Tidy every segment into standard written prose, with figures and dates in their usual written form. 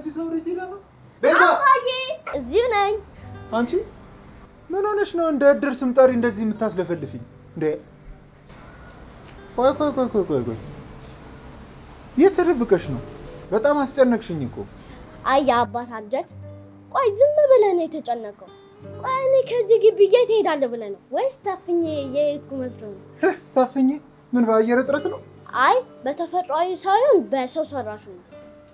አንቺ ተውሪት ይላል ቤዛ አባዬ እዚሁ ነኝ አንቺ ምን ሆነሽ ነው እንደ እድር ስም ጠሪ እንደዚህ የምታስለፈልፊኝ እንዴ ቆይ የት ተደብቀሽ ነው በጣም አስጨነቅሽኝ እኮ አይ አባት አንጀት ቆይ ዝም ብለህ ነው የተጨነቀው ቆይ እኔ ከዚህ ግቢ የት ሄዳለሁ ብለህ ነው ወይስ ታፍኜ የሄድኩ መስሎ ነው ታፍኜ ምን በአየር እጥረት ነው አይ በተፈጥሯዊ ሳይሆን በሰው ሰራሹ ነው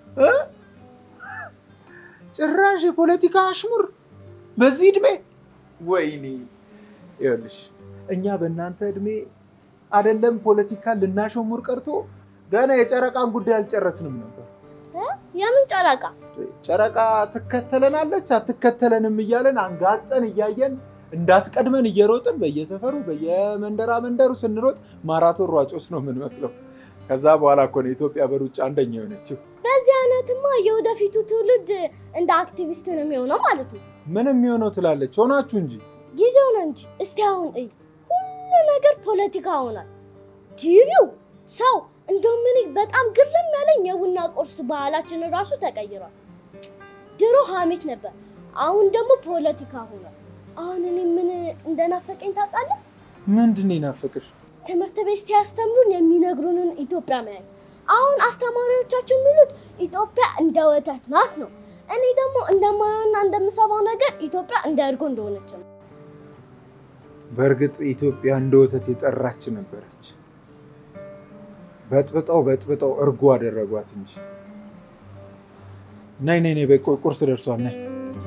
ጭራሽ የፖለቲካ አሽሙር በዚህ እድሜ ወይኔ ይኸውልሽ እኛ በእናንተ እድሜ አይደለም ፖለቲካ ልናሾሙር ቀርቶ ገና የጨረቃን ጉዳይ አልጨረስንም ነበር የምን ጨረቃ ትከተለናለች አትከተለንም እያለን አንጋጠን እያየን እንዳትቀድመን እየሮጥን በየሰፈሩ በየመንደሩ ስንሮጥ ማራቶን ሯጮች ነው ምን መስለው ከዛ በኋላ እኮ ነው ኢትዮጵያ በሩጫ አንደኛ ሆነችው በዚህ አይነትማ የወደፊቱ ትውልድ እንደ አክቲቪስት ነው የሚሆነው ማለት ነው ምንም የሚሆነው ትላለች ሆናችሁ እንጂ ጊዜው ነው እንጂ እስቲ አሁን ሁሉ ነገር ፖለቲካ ሆኗል ቲቪው ሰው እንደውም እኔ በጣም ግርም ያለኝ የቡና ቁርስ ባህላችን ራሱ ተቀይሯል ድሮ ሀሜት ነበር አሁን ደግሞ ፖለቲካ ሆኗል አሁን እኔ ምን እንደናፈቀኝ ታውቃለህ ምንድነው ይናፈቅሽ ትምህርት ቤት ሲያስተምሩን የሚነግሩንን ኢትዮጵያ ማለት አሁን አስተማሪዎቻችን የሚሉት ኢትዮጵያ እንደ ወተት ናት ነው እኔ ደግሞ እንደማያውና እንደምሰማው ነገር ኢትዮጵያ እንደ እርጎ እንደሆነች ነው በርግጥ ኢትዮጵያ እንደ ወተት የጠራች ነበረች በጥብጠው እርጎ አደረጓት እንጂ ነይ በቆይ ቁርስ ደርሷል ነይ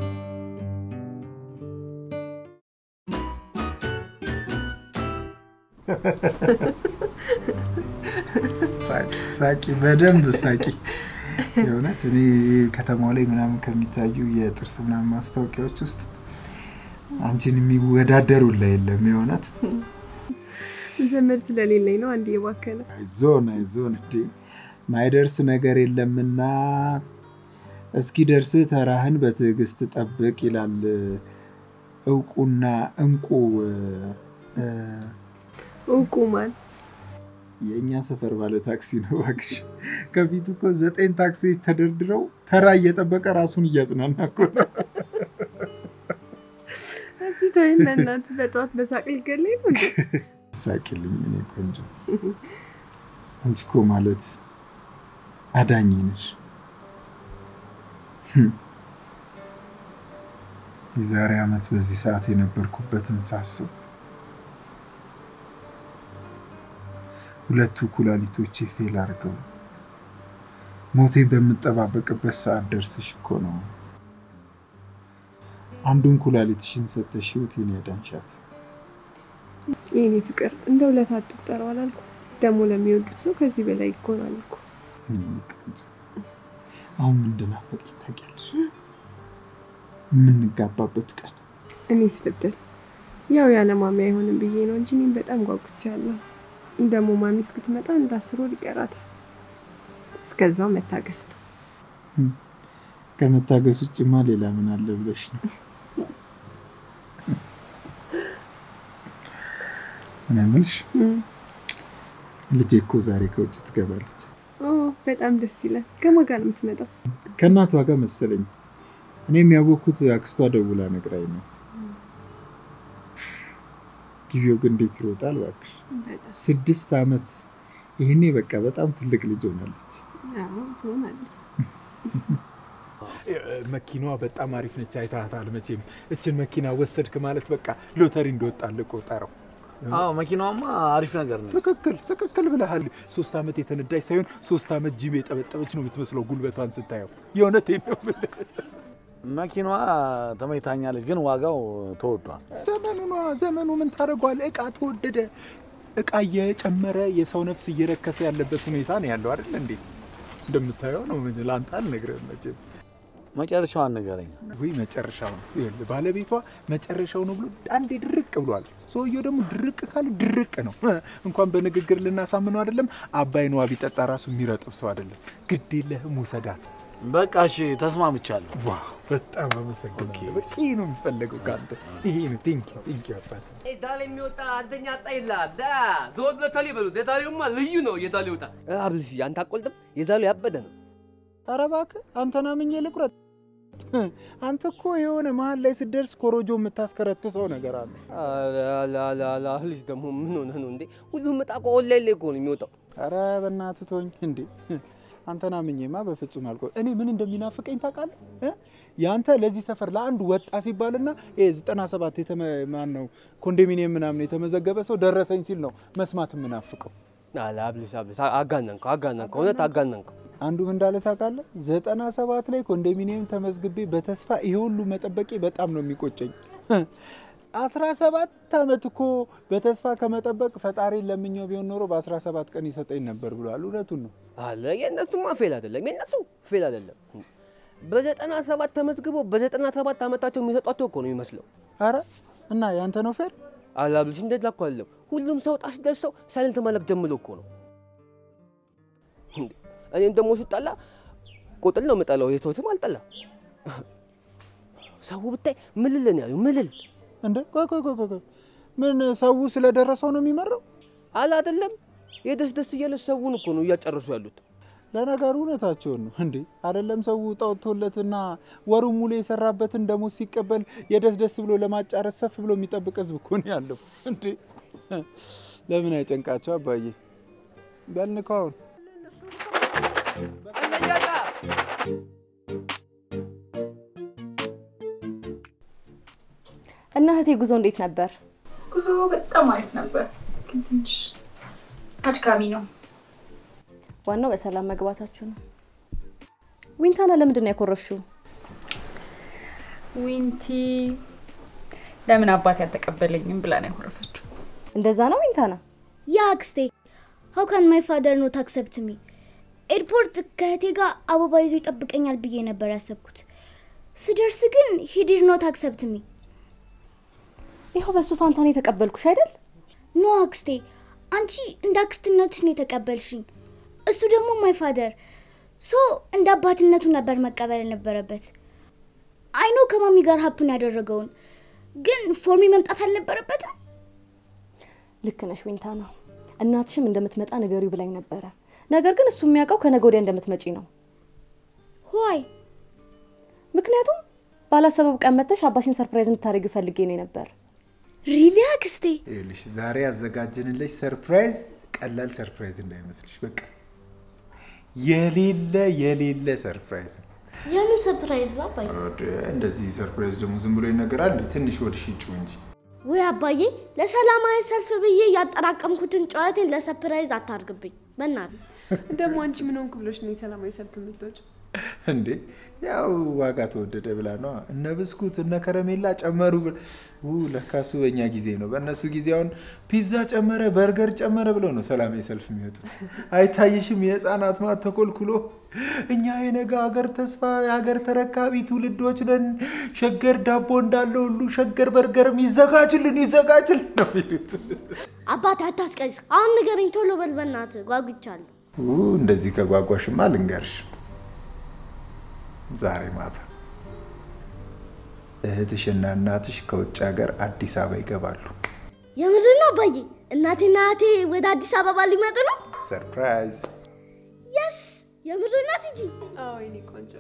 ሳቂ በደንብ ሳቂ የሆነት እኔ ከተማው ላይ ምናምን ከሚታዩ የጥርስ ምናምን ማስታወቂያዎች ውስጥ አንቺን የሚወዳደሩ ላይ የለም የሆነት ዘመድ ስለሌለኝ ነው አንዴ የባከነ አይዞን እንዴ ማይደርስ ነገር የለምና እስኪ ደርስ ተራህን በትዕግስት ጠብቅ ይላል እውቁና እንቁ ማን የኛ ሰፈር ባለ ታክሲ ነው ባክሽ ከፊቱ እኮ 9 ታክሲዎች ተደርድረው ተራ እየጠበቀ ራሱን እያጽናና እኮ ነው እስቲ ተይነናት በጧት በሳቅ ልገለኝ ነው እንዴ ሳቂልኝ እኔ ቆንጆ አንቺ እኮ ማለት አዳኝ ነሽ የዛሬ አመት በዚህ ሰዓት የነበርኩበትን ሳስብ ሁለቱ ኩላሊቶቼ ፌል አድርገው ሞቴን በምጠባበቅበት ሰዓት ደርሰሽ እኮ ነው አንዱን ኩላሊትሽን ሰጥተሽው ቲን ያዳንሻት የኔ ፍቅር እንደው ለታጥቁጠረው አላልኩ ደሞ ለሚወዱት ሰው ከዚህ በላይ ይኮናል እኮ አሁን እንደናፈቀኝ ታውቂያለሽ ምን እንጋባበት ቀን እኔስ ብትል ያው ያለ ማማ አይሆንም ብዬ ነው እንጂ እኔም በጣም ጓጉቻለሁ እንደሞ ማሚ እስክትመጣ እንዳስሮ ሊቀራታ እስከዛው መታገስ ነው ከመታገስ ውጭማ ሌላ ምን አለ ብለሽ ነው ምንምልሽ ልጄ እኮ ዛሬ ከውጭ ትገባለች በጣም ደስ ይላል ከማን ጋር ነው የምትመጣው ከእናቷ ጋር መሰለኝ እኔም ያወኩት አክስቷ ደውላ ነግራኝ ነው ጊዜው ግን እንዴት ይሮጣል ባክሽ 6 አመት ይሄኔ በቃ በጣም ትልቅ ልጅ ሆናለች ትሆናለች መኪናዋ በጣም አሪፍ ነች አይታታል መቼም እቺን መኪና ወሰድክ ማለት በቃ ሎተሪ እንደወጣል ቆጣራው መኪናዋማ አሪፍ ነገር ነው ተከክል ብለሃል 3 አመት የተነዳች ሳይሆን 3 አመት ጂም የጠበጠበች ነው የምትመስለው ጉልበቷን ስታየው የሆነቴን ነው መኪናዋ ተመይታኛለች ግን ዋጋው ተወዷል ዘመኑ ምን ታረጋዋል እቃ ተወደደ እቃ እየጨመረ የሰው ነፍስ እየረከሰ ያለበት ሁኔታ ነው ያለው አይደል እንዴ እንደምታየው ነው ምን ላንታል ነግረን መቼም መጨረሻውን ነገረኝ ወይ መጨረሻው ይኸውልህ ባለቤቷ መጨረሻው ነው ብሎ አንዴ ድርቅ ብሏል ሰውየው ደግሞ ድርቅ ካለ ድርቅ ነው እንኳን በንግግር ልናሳምነው አይደለም አባይን ዋቢ ጠጣ ራሱ የሚረጥብ ሰው አይደለም ግድ የለህም ወሰዳት በቃ እሺ ተስማምቻለሁ ዋው በጣም አመሰግናለሁ በቃ ይሄ ነው የሚፈልገው ካንተ ይሄ ነው ቴንክ ዩ አባት ዳሌ የሚወጣ አንደኛ ጣይላ ዳ ዶድ ለታሊ በሉ ዳሌውማ ልዩ ነው የዳሌውታ አብልሽ ያንተ አቆልጥም የዛሉ ያበደ ነው ኧረ እባክህ አንተና ምኜ ልቁረጥ? አንተ እኮ የሆነ መሀል ላይ ስትደርስ ኮሮጆ የምታስከረትሰው ነገር አለ። አላ ልጅ ደግሞ ምን ሆነህ ነው እንዴ? ሁሉም መጣቆ ኦንላይን ላይ እኮ ነው የሚወጣው። ኧረ በእናትህ ተወኝ እንዴ። አንተና ምኜማ በፍጹም አልቆ እኔ ምን እንደሚናፍቀኝ ታውቃለህ? ያንተ ለዚህ ሰፈር ለአንድ ወጣ ሲባልና 97 ማን ነው ኮንዶሚኒየም ምናምን የተመዘገበ ሰው ደረሰኝ ሲል ነው መስማት የምናፍቀው። አላ አብልስ አጋነንከው እውነት አጋነንከው። አንዱ ምን እንዳለ ታውቃለህ? 97 ላይ ኮንዶሚኒየም ተመዝግቤ በተስፋ ይሄ ሁሉ መጠበቄ በጣም ነው የሚቆጨኝ። 17 ዓመት እኮ በተስፋ ከመጠበቅ ፈጣሪ ለምኛው ቢሆን ኖሮ በ17 ቀን ይሰጠኝ ነበር ብሏል። እውነቱን ነው አለ። የእነሱማ ፌል አይደለም፣ የእነሱ ፌል አይደለም። በ97 ተመዝግቦ በ97 ዓመታቸው የሚሰጧቸው እኮ ነው የሚመስለው። አረ እና ያንተ ነው ፌል? አላብልሽ እንደዛ እኮ አይደለም። ሁሉም ሰው ጣስ ደርሰው ሳይለንት ማለት ጀምሮ እኮ ነው። እኔም ደግሞ ስጣላ ቆጥል ነው የምጠላው፣ የቶትም አልጠላ። ሰው ብታይ ምልል ነው ያለው ምልል። እንዴ ቆይ ምን ሰው ስለደረሰው ነው የሚመረው? አላ አይደለም የደስ እያለ ሰውን እኮ ነው እያጨረሱ ያሉት። ለነገሩ እውነታቸውን ነው እንዴ። አይደለም ሰው ጣውቶለትና ወሩ ሙሉ የሰራበትን ደሞዝ ሲቀበል የደስ ብሎ ለማጫረስ ሰፍ ብሎ የሚጠብቅ ህዝብ እኮ ነው ያለው እንዴ። ለምን አይጨንቃቸው አባዬ? በልንካው እና እህቴ ጉዞ እንዴት ነበር? ጉዞ በጣም አሪፍ ነበር፣ ግን ትንሽ አድካሚ ነው። ዋናው በሰላም መግባታችሁ ነው። ዊንታና ለምንድን ነው ያኮረፍሽው? ዊንቲ ለምን አባት ያልተቀበለኝም ብላ ነው ያኮረፈችው። እንደዛ ነው ዊንታና? ያ አክስቴ how can my father not accept me? ኤርፖርት ከእህቴ ጋር አበባ ይዞ ይጠብቀኛል ብዬ ነበር ያሰብኩት። ስደርስ ግን he did not accept me. ይኸው በሱ ፋንታኔ ተቀበልኩሽ አይደል? ኖ አክስቴ አንቺ እንደ አክስትነትሽ ነው ተቀበልሽኝ። እሱ ደግሞ my father ሶ እንደ አባትነቱ ነበር መቀበል የነበረበት። አይኖ ከማሚ ጋር ሀፕን ያደረገውን ግን ፎርሚ መምጣት አልነበረበትም። ልክ ነሽ ዊንታና። እናትሽም እንደምትመጣ ነገሪው ብላኝ ነበር። ነገር ግን እሱ የሚያውቀው ከነገ ወዲያ እንደምትመጪ ነው። why? ምክንያቱም ባላሰበው ቀን መተሽ አባሽን ሰርፕራይዝ እንድታደርጊው ፈልጌ ነው ነበር። really አክስቴ? ይልሽ ዛሬ ያዘጋጀንልሽ ሰርፕራይዝ ቀላል ሰርፕራይዝ እንዳይመስልሽ። በቃ የሌለ ሰርፕራይዝ። የምን ሰርፕራይዝ ነው አባዬ? እንደዚህ ሰርፕራይዝ ደግሞ ዝም ብሎ ይነገራል? ትንሽ ወድሽ ይጩ እንጂ። ወይ አባዬ ለሰላማዊ ሰልፍ ብዬ ያጠራቀምኩትን ጨዋታን ለሰርፕራይዝ አታርግብኝ በእናትህ። ደግሞ አንቺ ምን ሆንኩ ብለሽ ነው ሰላማዊ ሰልፍ የምትወጪው? እንዴ ያው ዋጋ ተወደደ ብላ ነው። እነ ብስኩት እነ ከረሜላ ጨመሩ። ለካሱ በእኛ ጊዜ ነው። በእነሱ ጊዜ አሁን ፒዛ ጨመረ በርገር ጨመረ ብለው ነው ሰላማዊ ሰልፍ የሚወጡት። አይታይሽም? የህፃናት ማት ተኮልኩሎ እኛ የነገ ሀገር ተስፋ የሀገር ተረካቢ ትውልዶች ነን። ሸገር ዳቦ እንዳለው ሁሉ ሸገር በርገርም ይዘጋጅልን ነው የሚሉት። አባቴ አታስቀይስ። አሁን ንገረኝ ቶሎ በል በእናትህ ጓጉቻለሁ። እንደዚህ ከጓጓሽማ ልንገርሽ። ዛሬ ማታ እህትሽና እናትሽ ከውጭ ሀገር አዲስ አበባ ይገባሉ። የምር ነው አባዬ? እናቴና እህቴ ወደ አዲስ አበባ ሊመጡ ነው? ሰርፕራይዝ። yes የምር ናት እንጂ። አዎ የኔ ቆንጆ።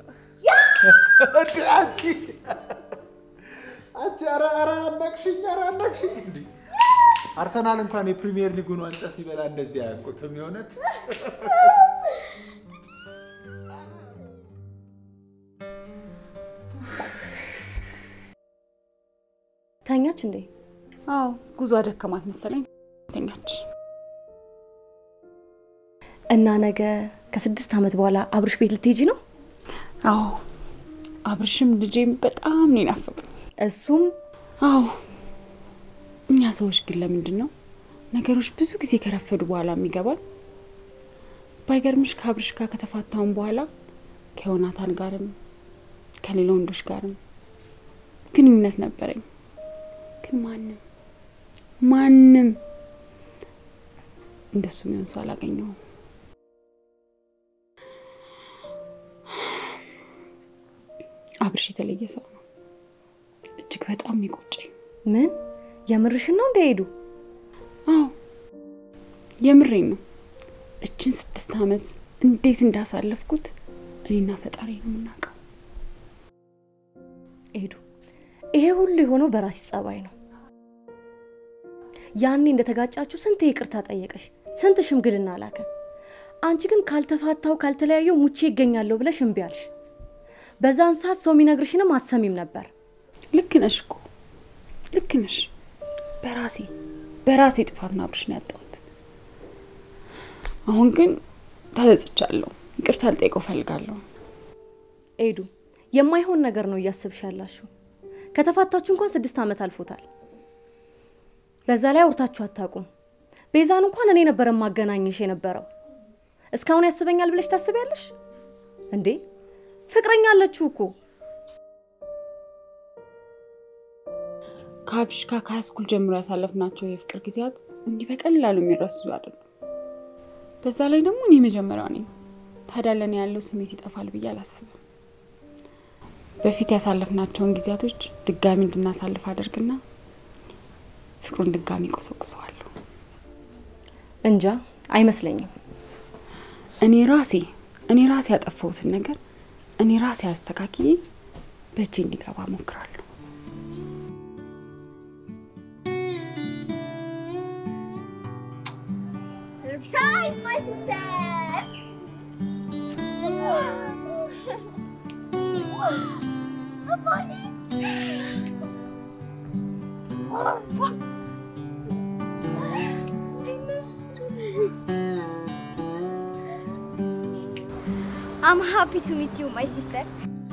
ኧረ አናቅሽኝ እንዴ! አርሰናል እንኳን የፕሪሚየር ሊጉን ዋንጫ ሲበላ እንደዚህ አያውቁትም የሆነት። ተኛች እንዴ? አዎ ጉዞ አደከማት መሰለኝ ተኛች። እና ነገ ከ6 ዓመት በኋላ አብርሽ ቤት ልትሄጂ ነው? አዎ አብርሽም ልጄም በጣም ነው ናፈቀኝ። እሱም አዎ። እኛ ሰዎች ግን ለምንድን ነው ነገሮች ብዙ ጊዜ ከረፈዱ በኋላ የሚገባል? ባይገርምሽ ከአብርሽ ጋር ከተፋታውን በኋላ ከዮናታን ጋርም ከሌላ ወንዶች ጋርም ግንኙነት ነበረኝ። ግን ማንም እንደሱ የሚሆን ሰው አላገኘሁም። አብርሽ የተለየ ሰው ነው። እጅግ በጣም የሚቆጨኝ። ምን የምርሽን ነው እንደሄዱ? አዎ የምሬን ነው። እችን 6 ዓመት እንዴት እንዳሳለፍኩት እኔና ፈጣሪ ነው የምናውቀው። ኤዱ ይሄ ሁሉ የሆነው በራሲ ጸባይ ነው። ያኔ እንደተጋጫችሁ ስንት ይቅርታ ጠየቀሽ፣ ስንት ሽምግልና ላከ። አንቺ ግን ካልተፋታው ካልተለያየው ሙቼ ይገኛለሁ ብለሽ እምቢ አልሽ። በዛን ሰዓት ሰው የሚነግርሽንም አትሰሚም ነበር። ልክ ነሽ እኮ ልክ ነሽ። በራሴ ጥፋት ነው አብርሽ ነው ያጣሁት። አሁን ግን ተጸጽቻለሁ። ይቅርታ ልጠይቀው ፈልጋለሁ። ኤዱ የማይሆን ነገር ነው እያሰብሽ ያላችሁ። ከተፋታችሁ እንኳን 6 ዓመት አልፎታል። በዛ ላይ አውርታችሁ አታውቁም። ቤዛን እንኳን እኔ ነበር ማገናኘሽ የነበረው። እስካሁን ያስበኛል ብለሽ ታስቢያለሽ እንዴ? ፍቅረኛ አለችው እኮ። ከአብርሽ ጋር ከሃይስኩል ጀምሮ ያሳለፍናቸው የፍቅር ጊዜያት እንዲህ በቀላሉ የሚረሱ አይደሉም። በዛ ላይ ደግሞ እኔ መጀመሪያው ነኝ። ታዲያ ለኔ ያለው ስሜት ይጠፋል ብዬ አላስብም። በፊት ያሳለፍናቸውን ጊዜያቶች ድጋሚ እንድናሳልፍ አደርግና ፍቅሩን ድጋሚ ቆሰቁሰዋለሁ። እንጃ አይመስለኝም። እኔ ራሴ ያጠፋሁትን ነገር እኔ ራሴ አስተካክዬ በእጄ እንዲገባ ሞክራለሁ። Surprise, my sister! I'm happy to meet you, my sister.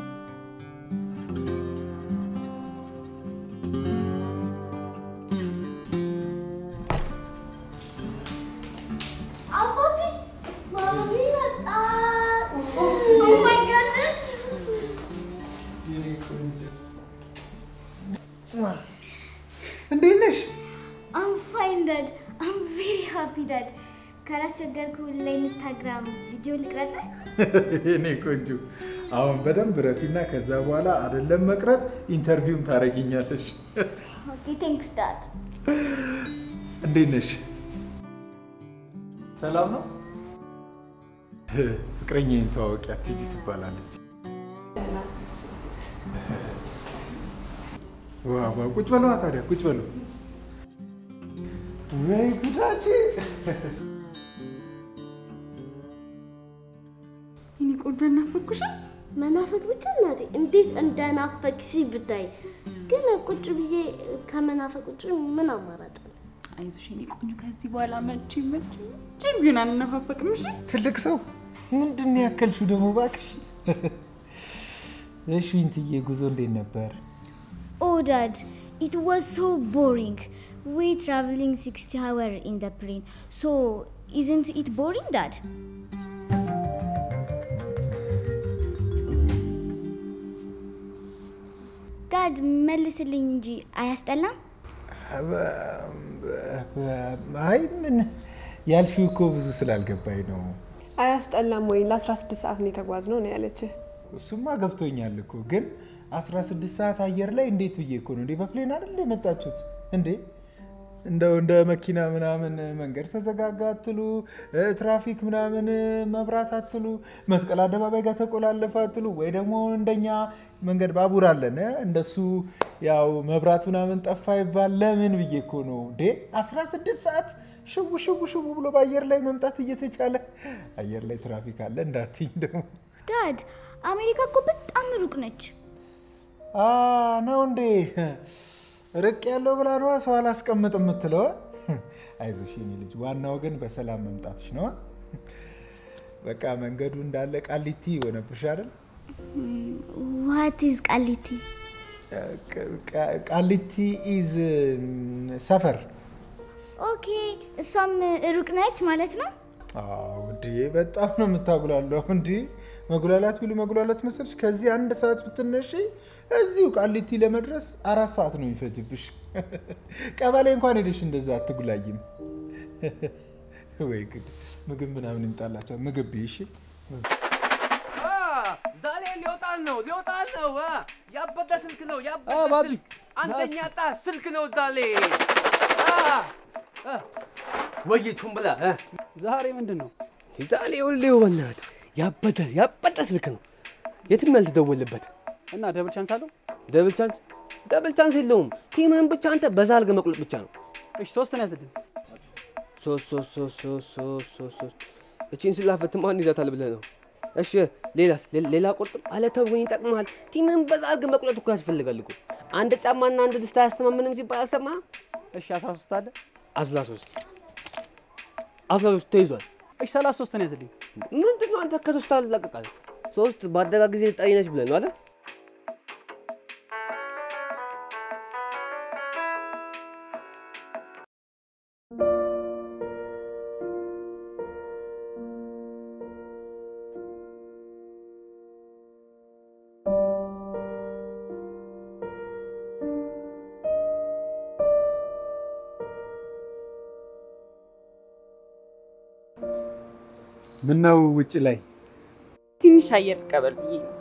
Oh my goodness! እንዴት ነሽ? I'm fine, Dad. I'm very happy, Dad. ካላስቸገርኩ ለኢንስታግራም ቪዲዮ ልቅረጽ? እኔ ቆንጆ አሁን በደንብ ረፊና ከዛ በኋላ አይደለም መቅረጽ ኢንተርቪውም ታረጊኛለሽ። Okay, thanks, Dad. እንዴት ነሽ? ሰላም ነው? ፍቅረኛዬን ተዋወቂያት፣ ትጂ ትባላለች። ዋው ቁጭ በሉ ታዲያ ቁጭ በሉ። ወይ ጉዳቼ! እኔ ቆንጆ ናፈቅኩሽ? መናፈቅ ብቻ እናቴ እንዴት እንደናፈቅሽ ብታይ። ግን ቁጭ ብዬ ከመናፈቅ ውጭ ምን አማራጭ አለ? አይዞሽ እኔ ቆንጆ፣ ከዚህ በኋላ መቼ ቢሆን አንነፋፈቅም። እሺ ትልቅ ሰው ምንድን ያከልሽው ደግሞ እባክሽ? እሺ እንትዬ ጉዞ እንዴት ነበር? Oh, Dad, it was so boring. We traveling 60 hours in the plane. So, isn't it boring, Dad? Dad, መልስልኝ እንጂ አያስጠላም? አይ ምን ያልሽው እኮ ብዙ ስላልገባኝ ነው። አያስጠላም ወይ? ለ16 ሰዓት ነው የተጓዝነው ነው ያለች። እሱማ ገብቶኛል እኮ ግን 16 ሰዓት አየር ላይ እንዴት ብዬ እኮ ነው እንዴ? በፕሌን አይደል የመጣችሁት እንዴ? እንደ መኪና ምናምን መንገድ ተዘጋጋ አትሉ፣ ትራፊክ ምናምን መብራት አትሉ፣ መስቀል አደባባይ ጋር ተቆላለፈ አትሉ፣ ወይ ደግሞ እንደኛ መንገድ ባቡር አለን እንደሱ ያው መብራት ምናምን ጠፋ ይባል። ለምን ብዬ እኮ ነው እንዴ 16 ሰዓት ሽው ብሎ በአየር ላይ መምጣት እየተቻለ አየር ላይ ትራፊክ አለ እንዳትኝ ደግሞ። ዳድ አሜሪካ እኮ በጣም ሩቅ ነች። ነው እንዴ? ርቅ ያለው ብላ ነው ሰው አላስቀምጥ የምትለው። አይዞሽ የኔ ልጅ፣ ዋናው ግን በሰላም መምጣትሽ ነው። በቃ መንገዱ እንዳለ ቃሊቲ ሆነብሽ አይደል? What is ቃሊቲ? ቃሊቲ is ሰፈር። ኦኬ፣ እሷም ሩቅ ነች ማለት ነው? አዎ እንዴ፣ በጣም ነው የምታጉላለው እንዴ። መጉላላት ቢሉ መጉላላት መሰልሽ? ከዚህ 1 ሰዓት ብትነሺ እዚሁ ቃሊቲ ለመድረስ 4 ሰዓት ነው የሚፈጅብሽ። ቀበሌ እንኳን ሄደሽ እንደዛ አትጉላይም። ወይ ግድ ምግብ ምናምን ይምጣላቸው። ምግብ ቢይሽ ዛሬ ሊወጣል ነው። ያበደ ስልክ ነው ያበደ ስልክ። አንደኛ ጣ ስልክ ነው ዛሬ። ወይ ቹምብላ ዛሬ ምንድነው? ዛሬ ሁሌው በእናትህ ያበደ ስልክ ነው የትም ያልተደወለበት እና ደብል ቻንስ አለው ደብል ቻንስ የለውም ቲምህን ብቻ አንተ በዛ አድርገህ መቁለጥ ብቻ ነው እሺ 3 ነው ያዘልኝ 3 እቺን ስላፈት ማን ይዛታል ብለህ ነው እሺ ሌላ ቁርጥ አለተው ግን ይጠቅማል ቲምህን በዛ አድርገህ መቁለጥ እኮ ያስፈልጋል እኮ አንድ ጫማና አንድ ድስት አያስተማምንም ሲባል አልሰማህ እሺ 13 አለ 13 ተይዟል እሺ 33 ነው ያዘልኝ ምንድነው አንተ ከሶስት አልለቀቃል 3 ባደጋ ጊዜ ጣይነሽ ብለህ ነው አይደል ምነው ውጪ ላይ ትንሽ አየር ቀበል ብዬ ነው።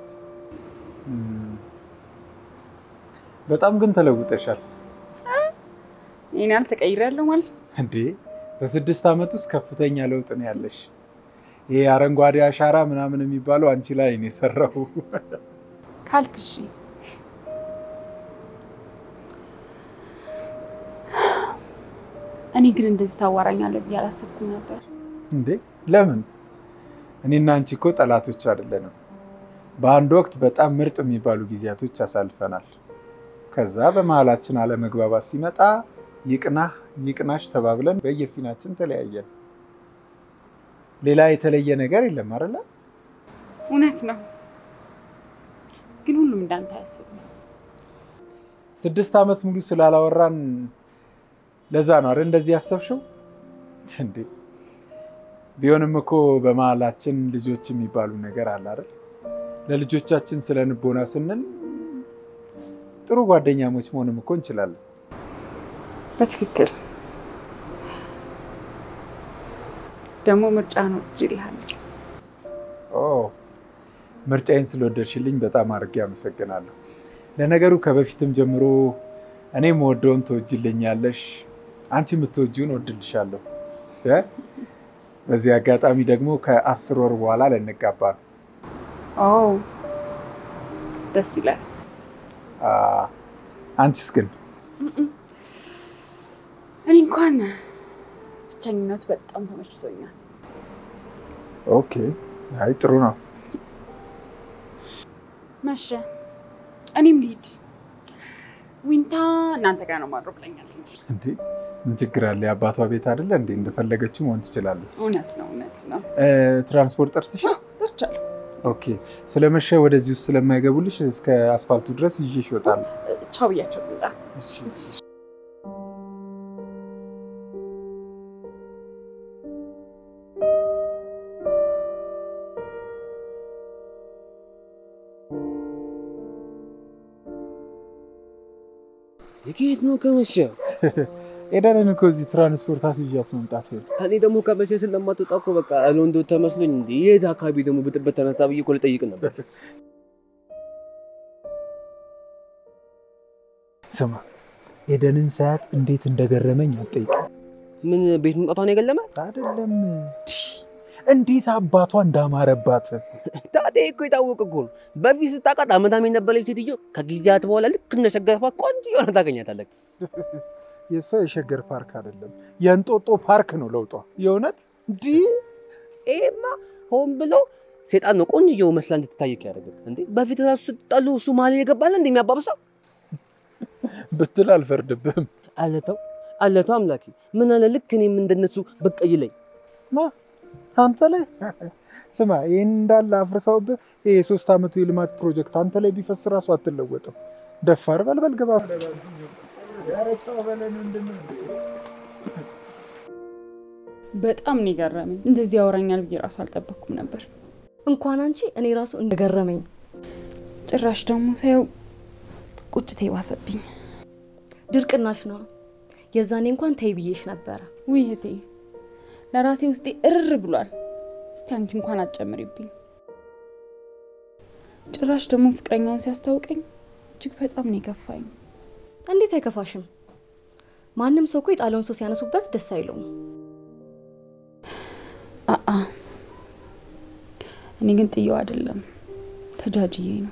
በጣም ግን ተለውጠሻል። እኔ አልተቀይሬያለሁ ማለት ነው እንዴ? በ6 አመት ውስጥ ከፍተኛ ለውጥ ነው ያለሽ። ይሄ አረንጓዴ አሻራ ምናምን የሚባለው አንቺ ላይ ነው የሰራው ካልክሽ። እኔ ግን እንደዚህ ታዋራኛለህ ብዬ አላሰብኩም ነበር። እንዴ ለምን? እኔና አንቺ እኮ ጠላቶች አይደለንም። በአንድ ወቅት በጣም ምርጥ የሚባሉ ጊዜያቶች አሳልፈናል። ከዛ በመሃላችን አለመግባባት ሲመጣ ይቅናሽ ተባብለን በየፊናችን ተለያየን። ሌላ የተለየ ነገር የለም አይደል? እውነት ነው። ግን ሁሉም እንዳንተ አያስብም። 6 አመት ሙሉ ስላላወራን ለዛ ነው አይደል እንደዚህ ያሰብሽው? እንዴ ቢሆንም እኮ በመሃላችን ልጆች የሚባሉ ነገር አለ አይደል? ለልጆቻችን ስለንቦና ስንል ጥሩ ጓደኛሞች መሆንም እኮ እንችላለን። በትክክል ደግሞ ምርጫ ነው ይላል። ምርጫዬን ስለወደድሽልኝ በጣም አድርጌ አመሰግናለሁ። ለነገሩ ከበፊትም ጀምሮ እኔ የምወደውን ትወጂልኛለሽ፣ አንቺ የምትወጂውን እወድልሻለሁ። በዚህ አጋጣሚ ደግሞ ከ10 ወር በኋላ ልንጋባ ነው። ደስ ይላል። አንቺስ ግን? እኔ እንኳን ብቸኝነቱ በጣም ተመችቶኛል። ኦኬ፣ አይ ጥሩ ነው። መሸ፣ እኔም ልሂድ። ዊንታ እናንተ ጋር ነው ማድረግ ብለኛለች። እንዴ ምን ችግር አለ? የአባቷ ቤት አይደለ እንዴ? እንደፈለገችው መሆን ትችላለች። እውነት ነው። ትራንስፖርት ጠርተሽ? ጠርቻለሁ። ኦኬ፣ ስለመሸ ወደዚህ ውስጥ ስለማይገቡልሽ እስከ አስፋልቱ ድረስ ይዤሽ እወጣለሁ። ቻው ብያቸው ልውጣ። እሺ። የት ነው ከመሸ? ኤደንን እኮ እዚህ ትራንስፖርት አስይዣት መምጣት ነው። እኔ ደግሞ ከመሸ ስለማትወጣ እኮ በቃ ሎንዶ ተመስሎኝ እንዴ የት አካባቢ ደግሞ ብጥብጥ ተነሳ ብዬ እኮ ልጠይቅ ነበር። ስማ ኤደንን ሳያት እንዴት እንደገረመኝ አትጠይቅ። ምን ቤት መምጣቷን የገለመ አይደለም እንዴት አባቷ እንዳማረባት። ታዲያ እኮ የታወቀ እኮ ነው። በፊት ስታውቃት አመዳም የነበረች ሴትዮ ከጊዜያት በኋላ ልክ እንደሸገረባት ቆንጆ የሆነ ታገኛታለህ። የሷ የሸገር ፓርክ አይደለም የእንጦጦ ፓርክ ነው ለውጧ። የእውነት እንዴ ኤማ ሆን ብሎ ሴጣን ነው ቆንጆ መስላ እንድትታየቅ ያደርጋል። እንዴ በፊት ራሱ ስትጣሉ እሱ ማለት የገባለ እንደሚያባብሰው ብትል አልፈርድብህም። አለተው አምላኬ ምን አለ ልክ እኔም እንደነሱ በቃ ይለኝ አንተ ላይ ስማ ይሄን እንዳለ አፍርሰውብህ ይሄ 3 አመቱ የልማት ፕሮጀክት አንተ ላይ ቢፈስ ራሱ አትለወጥም። ደፋር በልበል ገባ በጣም ነው የገረመኝ። እንደዚህ ያወራኛል ብዬ ራሱ አልጠበቅኩም ነበር። እንኳን አንቺ እኔ ራሱ እንደገረመኝ ጭራሽ ደግሞ ሳይው ቁጭቴ ዋሰብኝ። ድርቅናሽ ነው። የዛኔ እንኳን ተይ ብዬሽ ነበር። ውይ እህቴ ለራሴ ውስጤ እርር ብሏል። እስቲ አንቺ እንኳን አትጨምሪብኝ። ጭራሽ ደግሞ ፍቅረኛውን ሲያስታውቀኝ እጅግ በጣም ነው የከፋኝ። እንዴት አይከፋሽም? ማንም ሰው እኮ የጣለውን ሰው ሲያነሱበት ደስ አይለውም። እኔ ግን ጥየው አይደለም ተጃጅዬ ነው።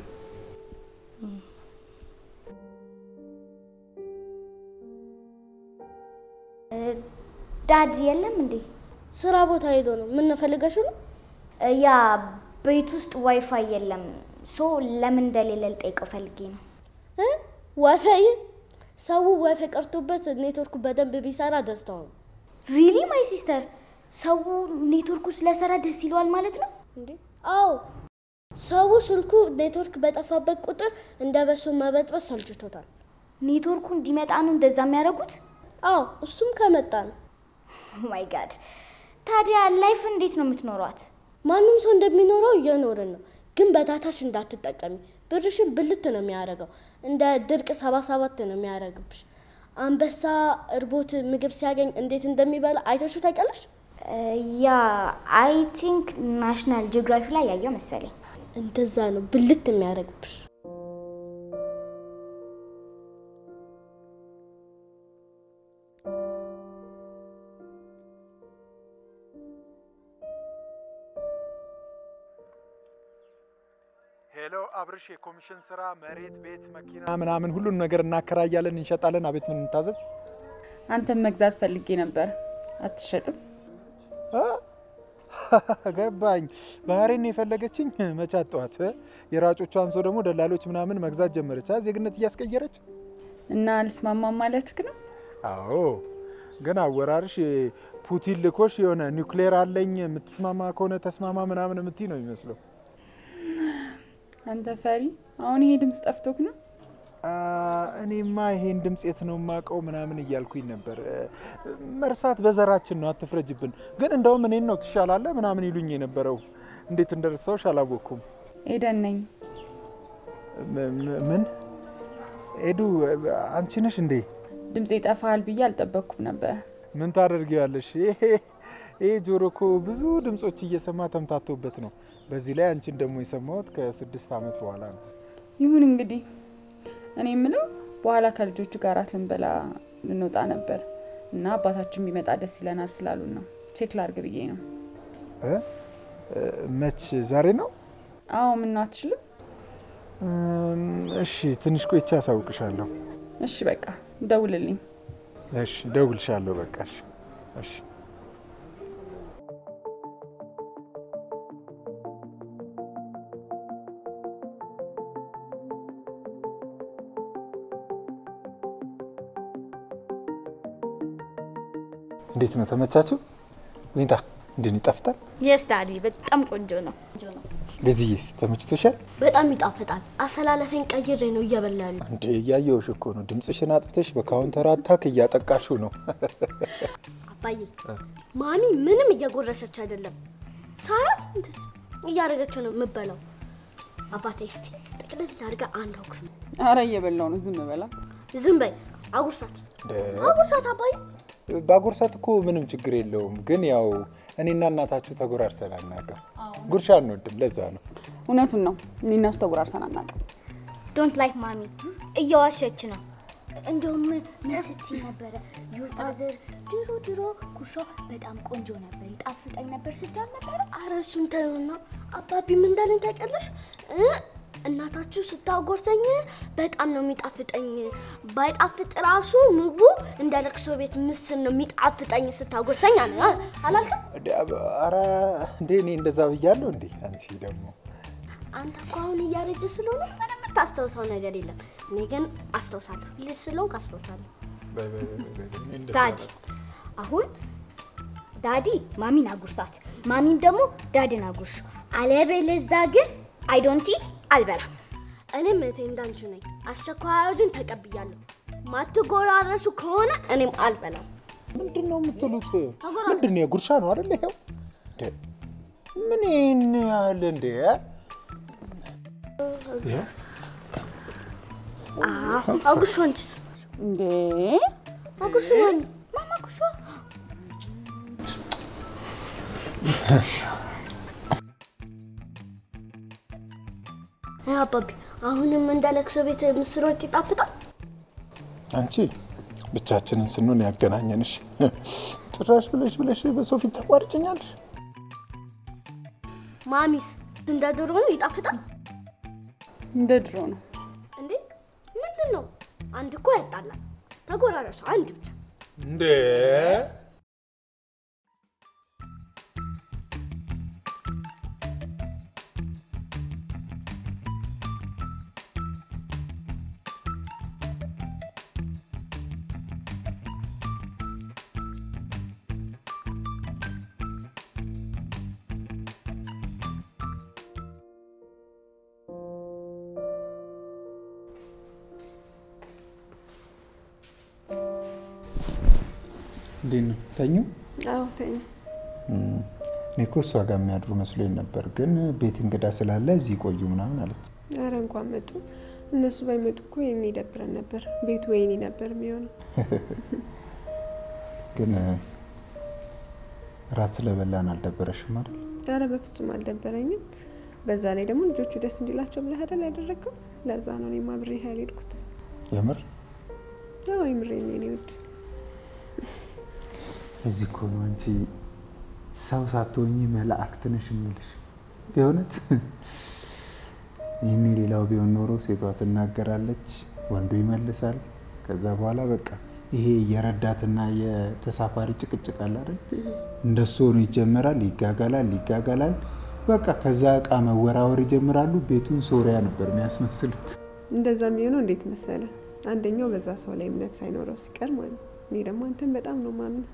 ዳድ የለም እንዴ? ስራ ቦታ ሄዶ ነው። ምን ፈልገሽ ነው? ያ ቤት ውስጥ ዋይፋይ የለም። ሶ ለምን እንደሌለ ልጠይቀው ፈልጌ ነው። ዋይፋይ? ሰው ዋይፋይ ቀርቶበት ኔትወርኩ በደንብ ቢሰራ ደስታው ነው። ሪሊ ማይ ሲስተር፣ ሰው ኔትወርኩ ስለሰራ ደስ ይለዋል ማለት ነው እንዴ? አዎ፣ ሰው ስልኩ ኔትወርክ በጠፋበት ቁጥር እንደ በሶ መበጥበጥ ሰልችቶታል። ኔትወርኩ እንዲመጣ ነው እንደዛ የሚያደርጉት? አዎ፣ እሱም ከመጣ ነው። ማይ ጋድ። ታዲያ ላይፍ እንዴት ነው የምትኖሯት? ማንም ሰው እንደሚኖረው እየኖርን ነው። ግን በታታሽ እንዳትጠቀሚ። ብርሽን ብልት ነው የሚያደርገው። እንደ ድርቅ 77 ነው የሚያደርግብሽ። አንበሳ እርቦት ምግብ ሲያገኝ እንዴት እንደሚበላ አይተሽው ታውቂያለሽ? ያ አይ ቲንክ ናሽናል ጂኦግራፊ ላይ ያየው መሰለኝ። እንደዛ ነው ብልት የሚያደርግብሽ። ሄሎ አብርሽ፣ የኮሚሽን ስራ መሬት፣ ቤት፣ መኪና ምናምን ሁሉን ነገር እናከራያለን፣ እንሸጣለን። አቤት ምን እንታዘዝ? አንተም መግዛት ፈልጌ ነበር። አትሸጥም? ገባኝ። ባህሬን የፈለገችኝ መቻጣዋት የራጮቹ አንሶ ደግሞ ደላሎች ምናምን መግዛት ጀመረች። ዜግነት እያስቀየረች እና አልስማማም ማለትክ ነው? አዎ፣ ግን አወራርሽ ፑቲን ልኮሽ የሆነ ኒውክሌር አለኝ የምትስማማ ከሆነ ተስማማ ምናምን የምትይ ነው የሚመስለው። አንተ ፈሪ፣ አሁን ይሄ ድምጽ ጠፍቶክ ነው? እኔማ ይሄን ድምጽ የት ነው ማቀው ምናምን እያልኩኝ ነበር። መርሳት በዘራችን ነው፣ አትፍረጅብን። ግን እንደውም እኔን ነው ትሻላለህ ምናምን ይሉኝ የነበረው። እንዴት እንደረሳውሽ አላወኩም። ኤደን ነኝ። ምን ኤዱ አንቺ ነሽ እንዴ? ድምጽ ይጠፋል ብዬ አልጠበቅኩም ነበር። ምን ታደርጊያለሽ? ይሄ ጆሮ እኮ ብዙ ድምጾች እየሰማ ተምታቶበት ነው። በዚህ ላይ አንቺን ደግሞ የሰማሁት ከ6 አመት በኋላ ነው። ይሁን እንግዲህ። እኔ የምለው በኋላ ከልጆቹ ጋር ልንበላ ልንወጣ ነበር እና አባታችን ቢመጣ ደስ ይለናል ስላሉን ነው። ቼክ ላድርግ ብዬ ነው። መች ዛሬ ነው? አዎ። ምን ነው አትችልም? እሺ ትንሽ ቆይቼ አሳውቅሻለሁ። እሺ በቃ ደውልልኝ። እሺ ደውልሻለሁ። በቃ እሺ። እንዴት ነው ተመቻችሁ? ወይንታ እንዴት ይጣፍጣል? የስ ዳዲ በጣም ቆንጆ ነው። ለዚህስ ተመችቶሻል? በጣም ይጣፍጣል። አሰላለፈን ቀይሬ ነው እየበላል። እንዴ እያየሁሽ እኮ ነው። ድምጽሽን አጥፍተሽ በካውንተር አታክ እያጠቃሽው ነው። አባዬ ማሚ ምንም እየጎረሰች አይደለም። ሳያት እንዴት እያደረገች ነው የምበላው። አባቴ እስቲ ጥቅልል አድርጋ አንድ አጉርስ። አረ እየበላው ነው። ዝም በላት። ዝም በይ። አጉርሳት አባዬ። ባጉርሳት እኮ ምንም ችግር የለውም። ግን ያው እኔና እናታችሁ ተጎራርሰን አናውቅም። ጉርሻ አንወድም፣ ለዛ ነው። እውነቱን ነው። እኔና እሱ ተጎራርሰን አናውቅም። ዶንት ላይክ ማሚ እየዋሸች ነው። እንደውም ምን ስትይ ነበረ? ዩርፋዘር ድሮ ጉርሻ በጣም ቆንጆ ነበር፣ ይጣፍጠኝ ነበር ስትል ነበር። ኧረ እሱን ተይውና አባቢ ምን እንዳለን ታውቂያለሽ? እናታችሁ ስታጎርሰኝ በጣም ነው የሚጣፍጠኝ። ባይጣፍጥ ራሱ ምግቡ እንደ ለቅሶ ቤት ምስል ነው የሚጣፍጠኝ ስታጎርሰኝ አላልክም? ኧረ እንዴ እኔ እንደዛ ብያለሁ እንዴ? አንቺ ደግሞ አንተ እኮ አሁን እያረጀ ስለሆነ ምንም የምታስታውሰው ነገር የለም። እኔ ግን አስታውሳለሁ። ልጅ ስለሆንክ አስታውሳለሁ። ዳዲ አሁን ዳዲ ማሚን አጉርሳት፣ ማሚም ደግሞ ዳዲን አጉርሽ። አለበለዚያ ግን አይ ዶንት ኢት አልበላም። እኔም እህቴ እንዳንቺ ነኝ። አስቸኳይ አዋጁን ተቀብያለሁ። ማትጎራረሱ ከሆነ እኔም አልበላም። ምንድነው የምትሉት? ምንድነው? የጉርሻ ነው አይደል? ይሄው ምን ይሄን ያህል እንዴ? አጉርሹ አንቺስ እንዴ? አጉርሹ ማማ አጉርሹ። አባቢ አሁንም እንዳለክሶ ቤት ምስር ወጥ ይጣፍጣል። አንቺ ብቻችንን ስንሆን ያገናኘንሽ ጭራሽ ብለሽ በሶፊት ተቋርጭኛለሽ። ማሚስ እንደ ድሮ ነው ይጣፍጣል? እንደ ድሮ ነው እንዴ? ምንድነው? አንድ እኮ ያጣላል። ተጎራራሱ አንድ ብቻ እንዴ? እንዴት ነው ተኙ? አዎ ተኙ። እኔ እኮ እሷ ጋር የሚያድሩ መስሎኝ ነበር፣ ግን ቤት እንግዳ ስላለ እዚህ ቆዩ ምናምን አለች። ኧረ እንኳን መጡ። እነሱ ባይመጡ እኮ የሚደብረን ነበር። ቤቱ ወይኔ ነበር የሚሆነው። ግን ራት ስለበላን አልደበረሽም አይደል? ኧረ በፍጹም አልደበረኝም። በዛ ላይ ደግሞ ልጆቹ ደስ እንዲላቸው ብለህ አይደል ያደረገው? ለዛ ነው እኔም አብሬህ ያልሄድኩት። የምር? አዎ የምሬን ነው የኔ ውድ። እዚህ እኮ ነው አንቺ ሰው ሳትሆኚ መላእክት ነሽ የምልሽ። የእውነት ይህኔ ሌላው ቢሆን ኖሮ ሴቷ ትናገራለች፣ ወንዱ ይመልሳል። ከዛ በኋላ በቃ ይሄ የረዳትና የተሳፋሪ ጭቅጭቅ አለ አይደል? እንደሱ ሆኖ ይጀምራል፣ ይጋጋላል። በቃ ከዛ እቃ መወራወር ይጀምራሉ። ቤቱን ሶሪያ ነበር የሚያስመስሉት። እንደዛ የሚሆነው እንዴት መሰለ? አንደኛው በዛ ሰው ላይ እምነት ሳይኖረው ሲቀር ማለት። እኔ ደግሞ አንተን በጣም ነው ማምነው።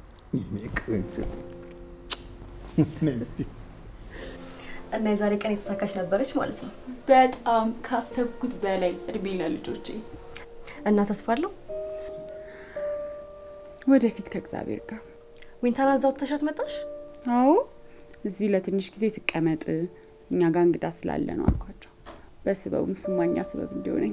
እና የዛሬ ቀን የተሳካሽ ነበረች ማለት ነው። በጣም ካሰብኩት በላይ እድሜ ለልጆቼ። እና ተስፋ አለው ወደፊት ከእግዚአብሔር ጋር። ዊንታና እዛው ተሻት መጣሽ? አዎ እዚህ ለትንሽ ጊዜ ትቀመጥ፣ እኛ ጋር እንግዳ ስላለ ነው አልኳቸው። በስበቡም ስማኛ ስበብ እንዲሆነኝ።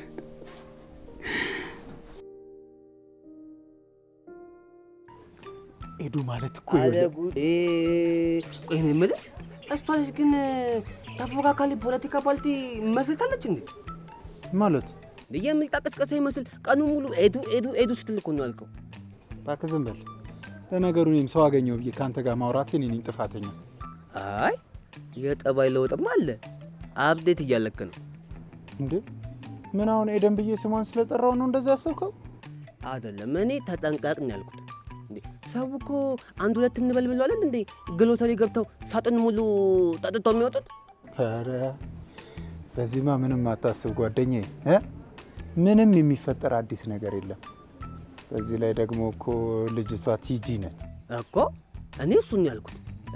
ኤዱ ማለት እኮ አለጉ ቆይ ነው የምልህ። እሷ ልጅ ግን ተፎካካሪ ፖለቲካ ፓርቲ መስልታለች እንዴ? ማለት የሚል ጣቀስቀሰ ይመስል ቀኑ ሙሉ ኤዱ ስትል እኮ ነው ያልከው። እባክህ ዝም በል። ለነገሩ እኔም ሰው አገኘው ብዬ ከአንተ ጋር ማውራት እኔ ነኝ ጥፋተኛ። አይ የጠባይ ለውጥማ አለ። አፕዴት እያለክ ነው እንዴ? ምን አሁን ኤደን ብዬ ስሟን ስለጠራው ነው እንደዛ ያሰብከው? አይደለም፣ እኔ ተጠንቀቅ ነው ያልኩት። እንዴ ሰው እኮ አንድ ሁለት እንበል ብለዋል እንዴ? ግሎተሪ ገብተው ሳጥን ሙሉ ጠጥተው የሚወጡት። ኧረ በዚህማ ምንም አታስብ ጓደኛዬ። ምንም የሚፈጠር አዲስ ነገር የለም። በዚህ ላይ ደግሞ እኮ ልጅቷ ቲጂ ነች እኮ። እኔ እሱን ያልኩት